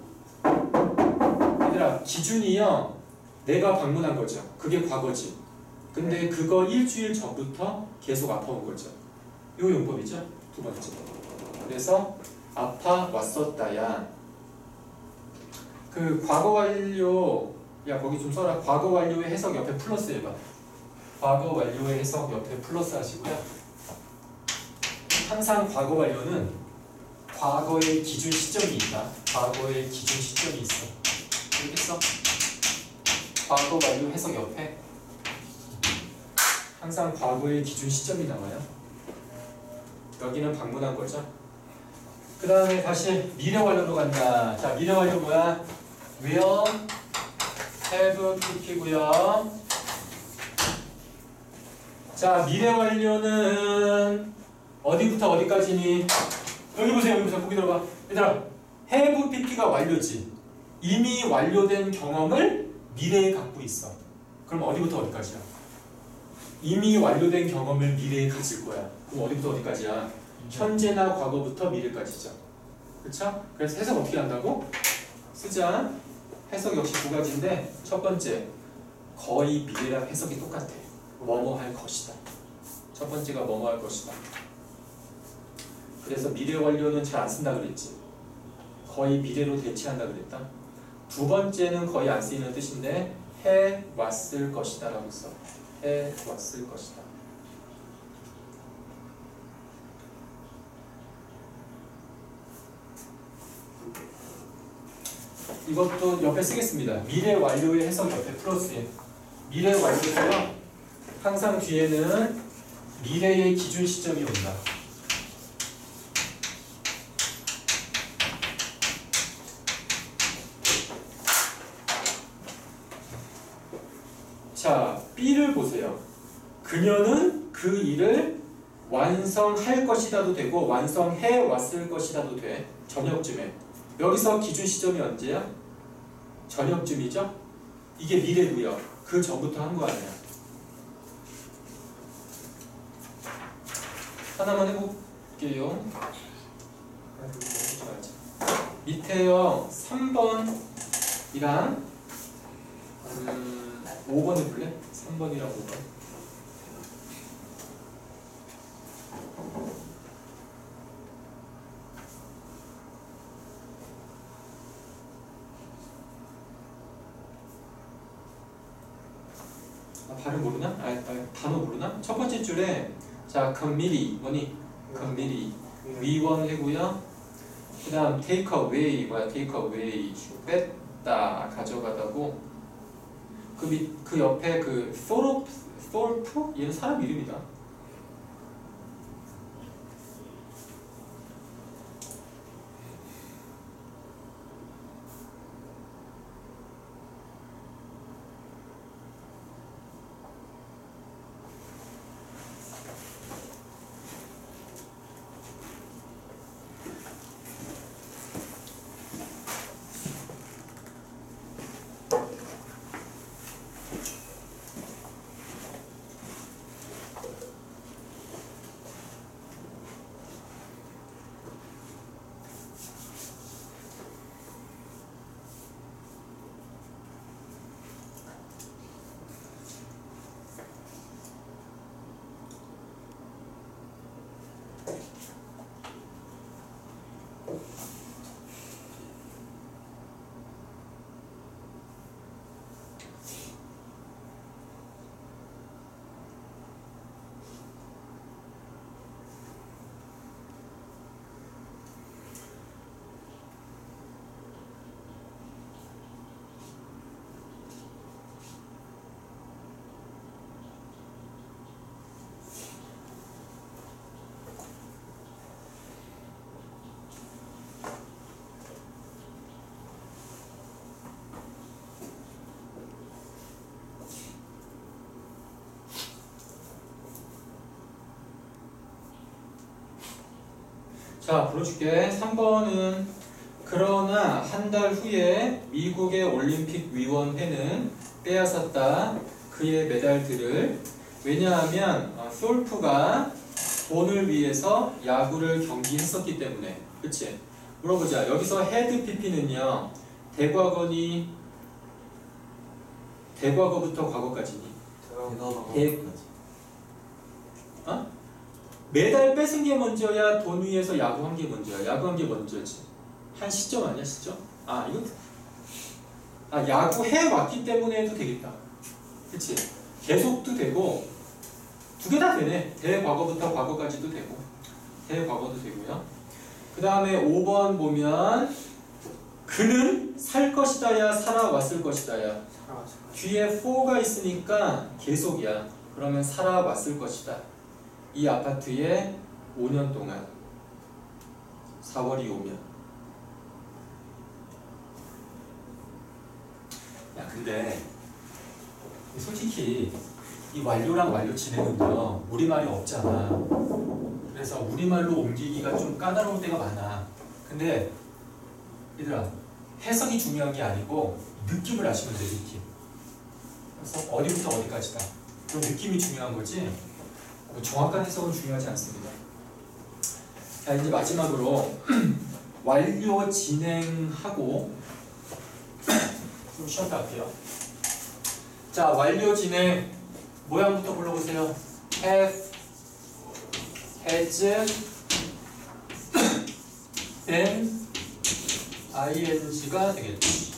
S1: 얘들아 기준이요. 내가 방문한 거죠. 그게 과거지. 근데 그거 일주일 전부터 계속 아파온 거죠. 요 용법이죠. 두 번째. 그래서 아파 왔었다야. 그 과거 완료 야 거기 좀 써라. 과거 완료의 해석 옆에 플러스 해봐. 과거 완료의 해석 옆에 플러스 하시고요. 항상 과거 완료는 과거의 기준 시점이 있다. 과거의 기준 시점이 있어. 이렇게 써. 과거 완료 해석 옆에 항상 과거의 기준 시점이 나와요. 여기는 방문한 거죠. 그 다음에 다시 미래 완료로 간다. 자, 미래 완료 뭐야? will, have, pp고요. 자, 미래 완료는 어디부터 어디까지니? 여기 보세요. 여기 보세요. 보기 들어봐. 얘들아, have, pp가 완료지. 이미 완료된 경험을 미래에 갖고 있어. 그럼 어디부터 어디까지야? 이미 완료된 경험을 미래에 가질 거야. 그럼 어디부터 어디까지야? 현재나 과거부터 미래까지죠. 그렇죠? 그래서 해석 어떻게 한다고? 쓰자. 해석 역시 두 가지인데 첫 번째, 거의 미래랑 해석이 똑같아. 뭐뭐 할 것이다. 첫 번째가 뭐뭐 할 것이다. 그래서 미래 완료는 잘 안 쓴다 그랬지. 거의 미래로 대체한다 그랬다. 두 번째는 거의 안 쓰이는 뜻인데 해 왔을 것이다 라고 써. 해 왔을 것이다. 이것도 옆에 쓰겠습니다. 미래 완료의 해석 옆에 플러스에. 미래 완료고요. 항상 뒤에는 미래의 기준 시점이 온다. 자, B를 보세요. 그녀는 그 일을 완성할 것이다도 되고 완성해 왔을 것이다도 돼. 저녁쯤에. 여기서 기준 시점이 언제야? 저녁쯤이죠? 이게 미래고요. 그 전부터 한 거 아니야. 하나만 해볼게요. 밑에요. 3번이랑 5번 해볼래? 3번이랑 5번. 발음 모르나? 단어 모르나? 첫 번째 줄에 자, committee 뭐니? committee 위원 해고요. 그 다음 take away 뭐야? take away 뺐다 가져가다고. 그 옆에 그 Thorpe 얘는 사람 이름이다. 자, 불러줄게. 3번은 그러나 한 달 후에 미국의 올림픽 위원회는 빼앗았다. 그의 메달들을. 왜냐하면 솔프가 돈을 위해서 야구를 경기했었기 때문에. 그치? 물어보자. 여기서 헤드 PP는요. 대과거부터 과거까지니? 메달 뺏은 게 먼저야, 돈 위에서 야구한 게 먼저야? 야구한 게 먼저지. 한 시점 아니야, 시점? 이거? 야구 해왔기 때문에 해도 되겠다. 그치? 계속도 되고, 두 개 다 되네. 대과거부터 과거까지도 되고, 대과거도 되고요. 그 다음에 5번 보면, 그는 살 것이다야, 살아왔을 것이다야. 뒤에 for가 있으니까 계속이야. 그러면 살아왔을 것이다. 이 아파트에 5년 동안 4월이 오면. 야, 근데 솔직히 이 완료랑 완료 진행은요 우리말이 없잖아. 그래서 우리말로 옮기기가 좀 까다로울 때가 많아. 근데 얘들아, 해석이 중요한 게 아니고 느낌을 아시면 돼. 느낌. 그래서 어디부터 어디까지다. 그 느낌이 중요한 거지. 정확한 해석은 중요하지 않습니다. 자, 이제 마지막으로 완료 진행하고 좀 쉬었다 할게요. 자, 완료 진행 모양부터 불러보세요. have, has, been, ing가 되겠죠.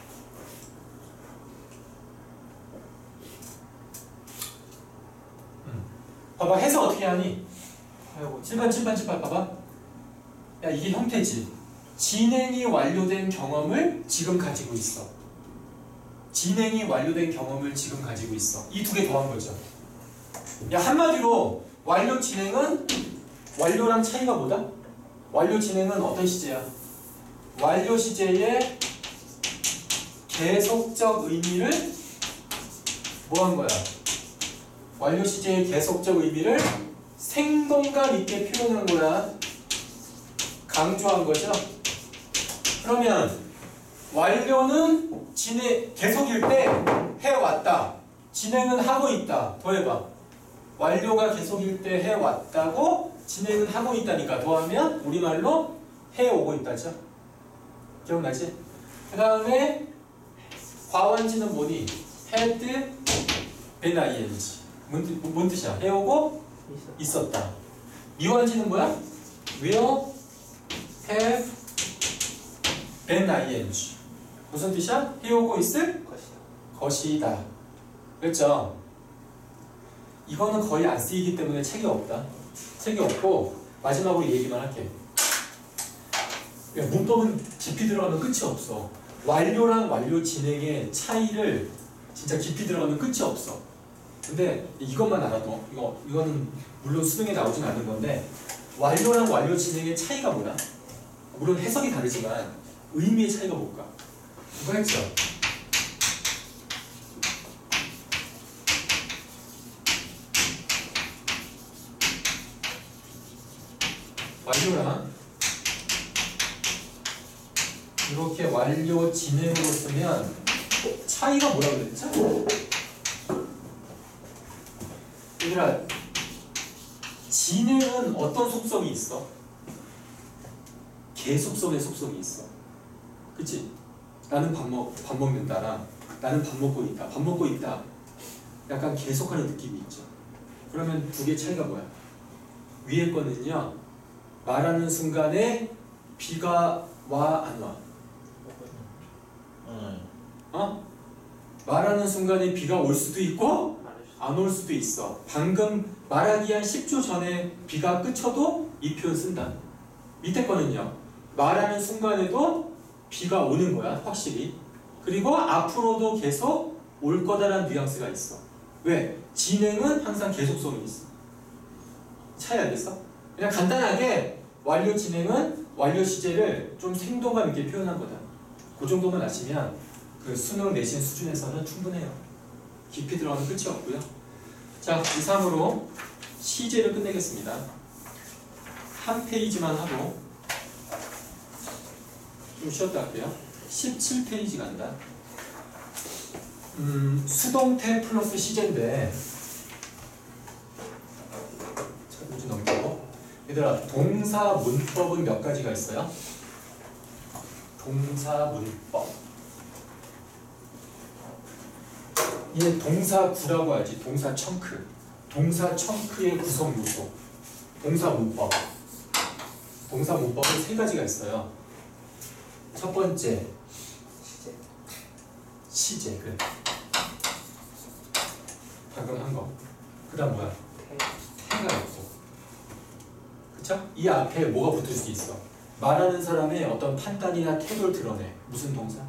S1: 봐봐, 해석 어떻게 하니? 7번 봐봐. 야, 이게 형태지. 진행이 완료된 경험을 지금 가지고 있어. 진행이 완료된 경험을 지금 가지고 있어. 이 두 개 더한 거죠. 야, 한마디로 완료 진행은 완료랑 차이가 뭐다? 완료 진행은 어떤 시제야? 완료 시제의 계속적 의미를 뭐 한 거야? 완료 시제의 계속적 의미를 생동감 있게 표현한 거야. 강조한 거죠. 그러면 완료는 계속일 때 해왔다. 진행은 하고 있다. 더해봐. 완료가 계속일 때 해왔다고 진행은 하고 있다니까. 더하면 우리말로 해오고 있다죠. 기억나지? 그 다음에 과완지는 뭐니? had, been, ing. 뭔 뜻이야? 해오고 있었다. 미완지는 뭐야? will, have, been, ing. 무슨 뜻이야? 해오고 있을 것이다. 그렇죠? 이거는 거의 안 쓰이기 때문에 책이 없다. 책이 없고 마지막으로 이 얘기만 할게. 문법은 깊이 들어가면 끝이 없어. 완료랑 완료 진행의 차이를 진짜 깊이 들어가면 끝이 없어. 근데 이것만 알아도 이거는 물론 수능에 나오진 않는 건데 완료랑 완료 진행의 차이가 뭐야? 물론 해석이 다르지만 의미의 차이가 뭘까? 그거 했죠? 완료랑 이렇게 완료 진행으로 쓰면 차이가 뭐라고 그랬죠? 얘들아, 진행은 어떤 속성이 있어? 계속성의 속성이 있어. 그치? 나는 밥 먹는다랑 나는 밥 먹고 있다. 약간 계속하는 느낌이 있죠. 그러면 두 개 차이가 뭐야? 위에 거는요. 말하는 순간에 비가 와 안 와? 어? 말하는 순간에 비가 올 수도 있고 안 올 수도 있어. 방금 말하기 한 10초 전에 비가 그쳐도 이 표현 쓴다. 밑에 거는요. 말하는 순간에도 비가 오는 거야. 확실히. 그리고 앞으로도 계속 올 거다라는 뉘앙스가 있어. 왜? 진행은 항상 계속성이 있어. 차이 알겠어? 그냥 간단하게 완료 진행은 완료 시제를 좀 생동감 있게 표현한 거다. 그 정도만 아시면 그 수능 내신 수준에서는 충분해요. 깊이 들어가는 끝이 없고요. 자, 이상으로 시제를 끝내겠습니다. 한 페이지만 하고 좀 쉬었다 할게요. 17페이지 간다. 수동태 플러스 시제인데 자, 좀 넘기고 얘들아, 동사 문법은 몇 가지가 있어요? 동사 문법. 얘 동사 구라고 하지. 동사 청크. 동사 청크의 구성 요소. 동사 문법. 동사 문법은 세 가지가 있어요. 첫 번째 시제. 그래. 방금 한 거. 그 다음 뭐야? 태가 있고. 그쵸? 이 앞에 뭐가 붙을 수 있어? 말하는 사람의 어떤 판단이나 태도를 드러내. 무슨 동사?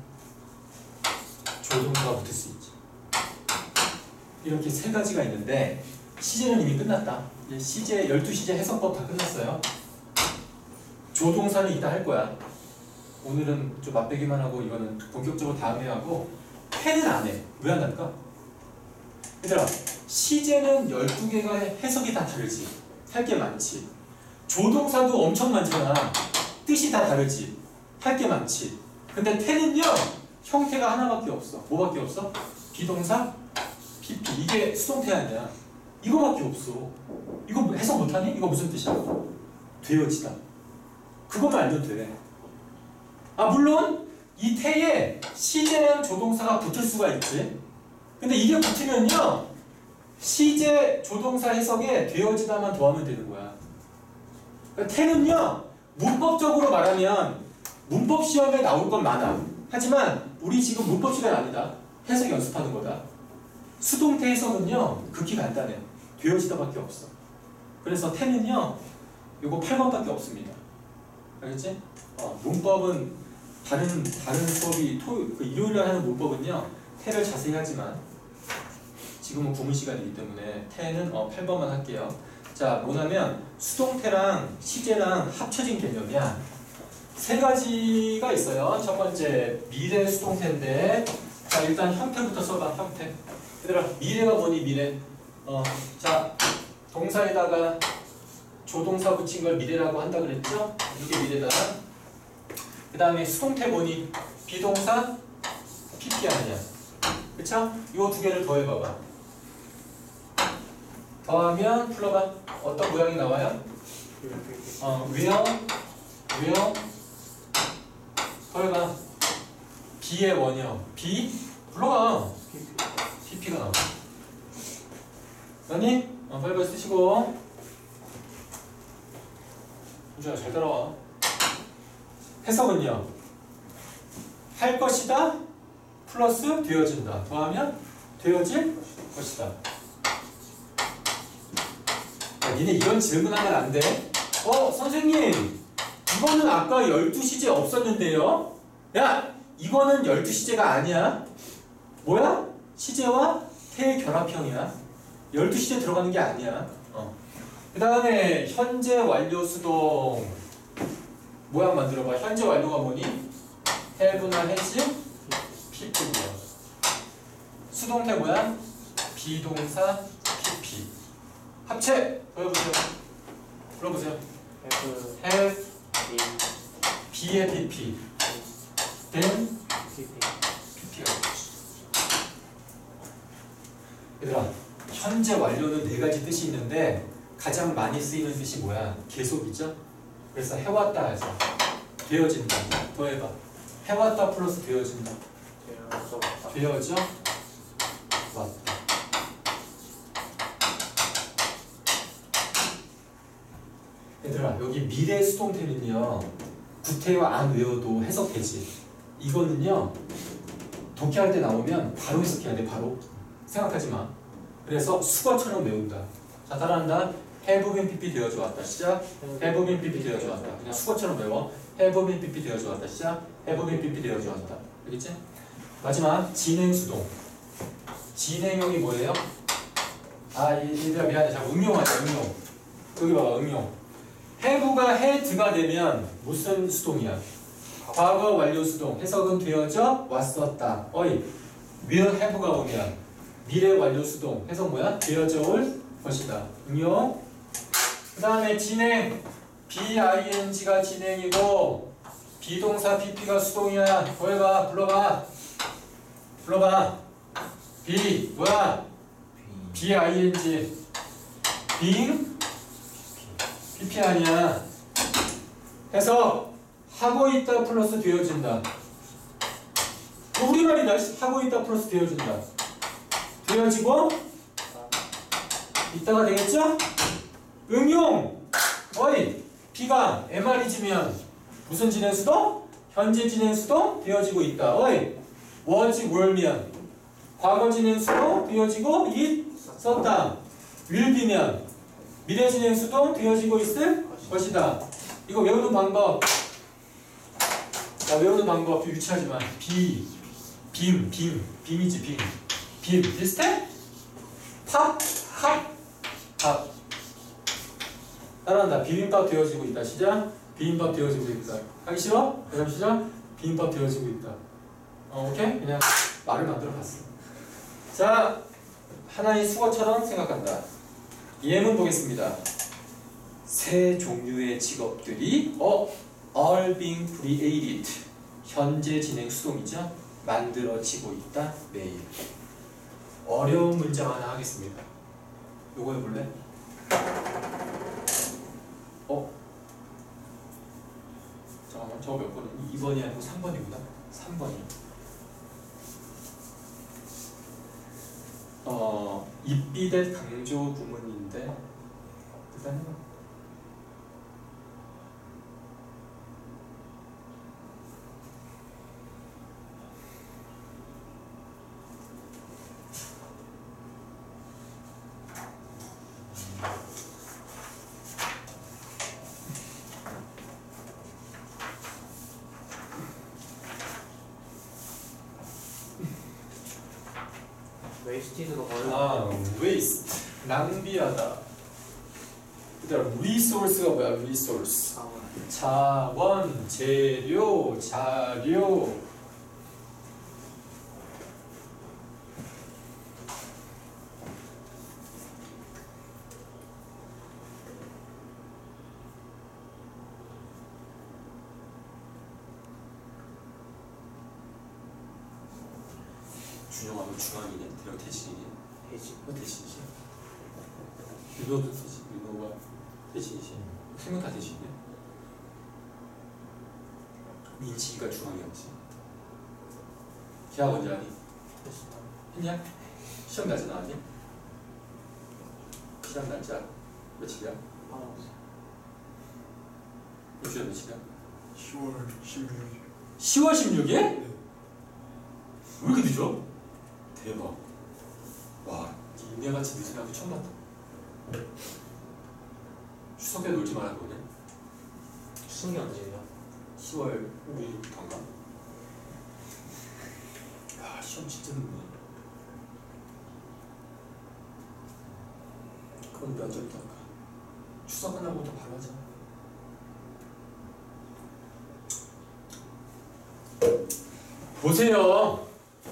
S1: 조동사가 붙을 수 있지. 이렇게 세 가지가 있는데 시제는 이미 끝났다. 시제 12시제 해석법 다 끝났어요. 조동사는 이따 할 거야. 오늘은 좀 맛배기만 하고 이거는 본격적으로 다음에 하고 태는 안 해. 왜 안 할까? 얘들아, 시제는 12개가 해석이 다 다르지. 할 게 많지. 조동사도 엄청 많잖아. 뜻이 다 다르지. 할 게 많지. 근데 태는요, 형태가 하나밖에 없어. 뭐밖에 없어? 비동사, PP. 이게 수동태 아니야. 이거밖에 없어. 이거 해석 못하니? 이거 무슨 뜻이야? 되어지다. 그것만 알면 돼. 아, 물론 이 태에 시제랑 조동사가 붙을 수가 있지. 근데 이게 붙으면요, 시제 조동사 해석에 되어지다만 더하면 되는 거야. 그러니까 태는요, 문법적으로 말하면 문법 시험에 나올 건 많아. 하지만 우리 지금 문법 시간 아니다. 해석 연습하는 거다. 수동태 해석은요, 극히 간단해. 되어지다밖에 없어. 그래서 태는요, 요거 8번밖에 없습니다. 알겠지? 문법은 다른 수업이 일요일날 하는 문법은요, 태를 자세히 하지만 지금은 구문 시간이기 때문에 태는 8번만 할게요. 자, 뭐냐면 수동태랑 시제랑 합쳐진 개념이야. 세 가지가 있어요. 첫 번째 미래 수동태인데, 자, 일단 형태부터 써봐. 형태. 얘들아, 미래가 뭐니? 미래. 자, 동사에다가 조동사 붙인 걸 미래라고 한다 그랬죠? 이게 미래다. 그 다음에 수동태 뭐니? 비동사 PP 아니야. 그쵸? 요 두 개를 더해봐봐. 더하면 풀러봐. 어떤 모양이 나와요? where 더해봐. B의 원형. B 불러봐. PP가 나와. 아니? 빨리빨리 쓰시고. 준준아, 잘 따라와. 해석은요, 할 것이다 플러스 되어진다 더하면 되어질 것이다. 야, 니네 이런 질문하면 안 돼. 선생님, 이거는 아까 12시제 없었는데요? 야, 이거는 12시제가 아니야. 뭐야? 시제와 태의 결합형이야. 12시제 들어가는 게 아니야. 그 다음에 현재 완료 수동 모양 만들어봐. 현재 완료가 뭐니? have나 has, pp고요. 수동태 모양 비동사 pp. 합체 보여보세요. 불러보세요. have, b의 pp, then pp가 얘들아, 현재 완료는 네 가지 뜻이 있는데 가장 많이 쓰이는 뜻이 뭐야? 계속이죠? 그래서 해왔다 해서 되어진다. 더해봐. 해왔다 플러스 되어진다. 되어져 왔다. 얘들아 여기 미래 수동태는요 구태여 안 외워도 해석되지. 이거는요 독해할 때 나오면 바로 해석해야 돼. 바로 생각하지 마. 그래서 수거처럼 외운다. 자 따라한다. have been pp 되어져 왔다. 시작. have been pp 되어져 왔다. 그냥 수거처럼 외워. have been pp 되어져 왔다. 시작. have been pp 되어져 왔다. 알겠지? 마지막 진행 수동. 진행형이 뭐예요? 얘들아 미안해. 자 응용하자. 응용. 여기 봐봐. 응용. have가 had가 되면 무슨 수동이야? 과거 완료 수동. 해석은 되어져 왔었다. 어이. will have가 오면 미래 완료 수동. 해석 뭐야? 되어져 올 것이다. 응용. 그 다음에 진행. BING가 진행이고 비동사 PP가 수동이야. 거해봐. 불러봐. B 뭐야? BING. being PP 아니야. 해서 하고 있다 플러스 되어진다. 우리말이다. 하고 있다 플러스 되어진다. 되어지고 이따가 되겠죠? 응용. 어이 B가 MR이지면 무슨 진행수동? 현재 진행수동 되어지고 있다. 어이 was were면 과거 진행수동 되어지고 있었다. will be면 미래 진행수동 되어지고 있을 것이다. 이거 외우는 방법. 자 외우는 방법 유치하지만 빔이지 빔 비슷해? 팝 따라한다. 비빔밥 되어지고 있다. 시작. 비빔밥 되어지고 있다. 하기 싫어? 그다음 시작. 비빔밥 되어지고 있다. 오케이? 그냥 말을 만들어 봤어. 자 하나의 수어처럼 생각한다. 예문 보겠습니다. 세 종류의 직업들이 are being created. 현재 진행 수동이죠. 만들어지고 있다. 매일. 어려운 문장 하나 하겠습니다. 요거 해볼래? 잠깐만 저거 몇 번이야? 2번이 아니고 3번이구나. 3번이. 입비댓 강조 구문인데 일단 해봐.
S3: 웨이스티드가 뭐야?
S1: waste 낭비하다. 그다음 resource가 뭐야? resource 자원, 재료, 자료. 준영아 너 중앙이냐? 대학 대신이냐?
S3: 돼지.
S1: 대신이지? 윤호도 대신, 윤호가 대신이지? 세명 다 대신이야? 민식이가 중앙이었지. 계약 언제 하니? 했냐? 시험 날짜 나왔니? 시험 날짜 며칠이야? 일주일 며칠이야?
S2: 10월 16일.
S1: 10월 16일?
S2: 네.
S1: 왜 이렇게 늦어? 대박. 와, 인내같이 늦은 학교 처음 봤다. 추석 때 놀지 말아 보네.
S3: 추석이 언제예요?
S1: 10월 5일부터인가? 야, 시험 진짜 늦네. 그럼 면접도 할까? 추석 끝나고부터 바로 하자. 보세요.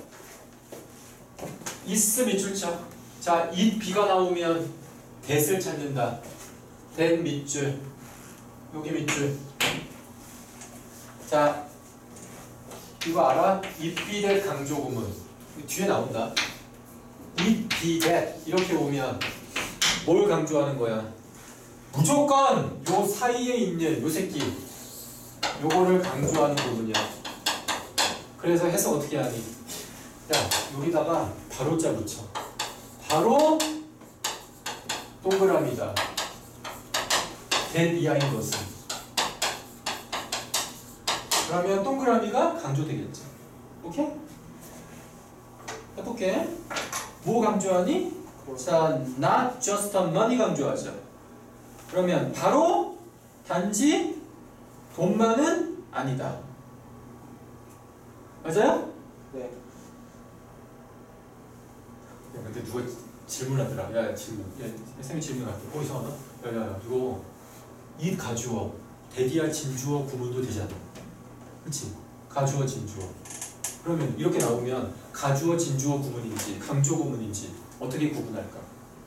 S1: is 밑줄쳐. 자, it 비가 나오면 that을 찾는다. that 밑줄. 여기 밑줄. 자, 이거 알아? it be that 강조 구문. 뒤에 나온다. it be that 이렇게 오면 뭘 강조하는 거야? 무조건 요 사이에 있는 요 새끼. 요거를 강조하는 부분이야. 그래서 해석 어떻게 하니? 야, 여기다가 바로자 붙여. 바로 동그라미다. that 이하인 것은. 그러면 동그라미가 강조되겠죠. 오케이? 해볼게. 뭐 강조하니? 자, not just money 강조하죠. 그러면 바로 단지 돈만은 아니다. 맞아요?
S3: 네.
S1: 야, 근데 누가 질문하더라. 야, 질문. 야, 쌤이 질문할게. 이상하다. 야, 이거 이 가주어, 대디아 진주어 구문도 되잖아. 그치? 가주어, 진주어. 그러면 이렇게 나오면 가주어, 진주어 구문인지 강조 구문인지 어떻게 구분할까?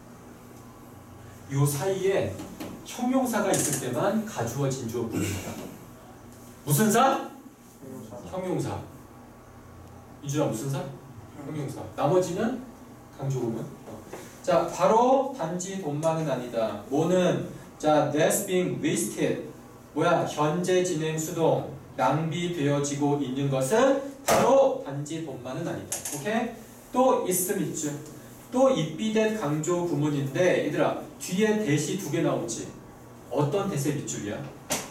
S1: 요 사이에 형용사가 있을 때만 가주어, 진주어 구문이다. 무슨 사? 형용사. 이주야 무슨 사? 형용사. 나머지는 강조 구문. 자, 바로 단지 돈만은 아니다. 뭐는 자, that's being wasted. 뭐야? 현재 진행 수동 낭비되어지고 있는 것은 바로 단지 돈만은 아니다. 오케이? 또 있음 있죠. 또 itbe 강조 구문인데 얘들아 뒤에 대시 두 개 나오지. 어떤 대세 밑줄이야?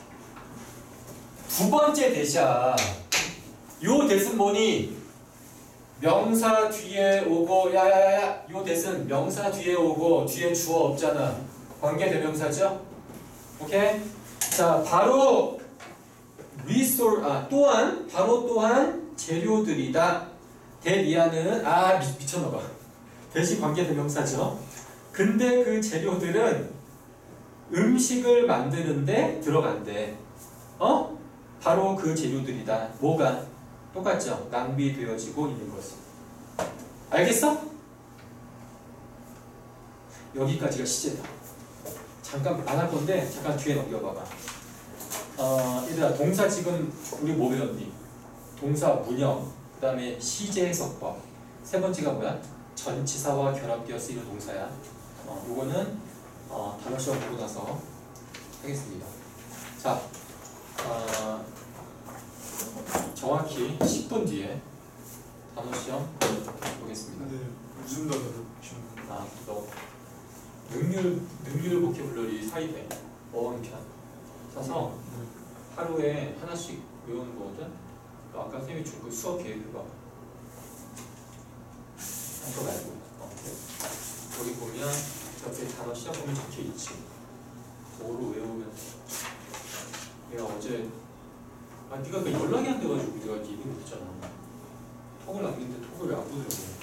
S1: 두 번째 대시야. 요 대신 뭐니? 명사 뒤에 오고 야야야야 요 대신 명사 뒤에 오고 뒤에 주어 없잖아. 관계대명사죠? 오케이? 자, 바로 또한 재료들이다. 대리아는 미쳤나봐. 대시 관계대명사죠. 근데 그 재료들은 음식을 만드는데 들어간대. 바로 그 재료들이다. 뭐가? 똑같죠? 낭비되어지고 있는 것은. 알겠어? 여기까지가 시제다. 잠깐 안 할 건데 잠깐 뒤에 넘겨봐봐. 얘들아 동사 지금 우리 뭐 배웠니? 동사 문형, 그 다음에 시제 해석법. 세 번째가 뭐야? 전치사와 결합되어 쓰이는 동사야. 요거는 단어 시험 보고 나서 하겠습니다. 자, 정확히 10분 뒤에 단어 시험 보겠습니다.
S2: 근데 무슨 단어를 시험?
S1: 너 능률 보캐블러리 사이에 어원편 사서 하루에 하나씩 외우는 거거든. 아까 쌤이 준 그 수업 계획 해봐. 한거 말고. 여기 보면 옆에 단어 시작 보면 적혀 있지. 그거로 외우면. 내가 어제 네가 그 연락이 안 돼가지고 내가 얘기 못했잖아. 톡을 남겼는데 톡을 왜 안 보더라고.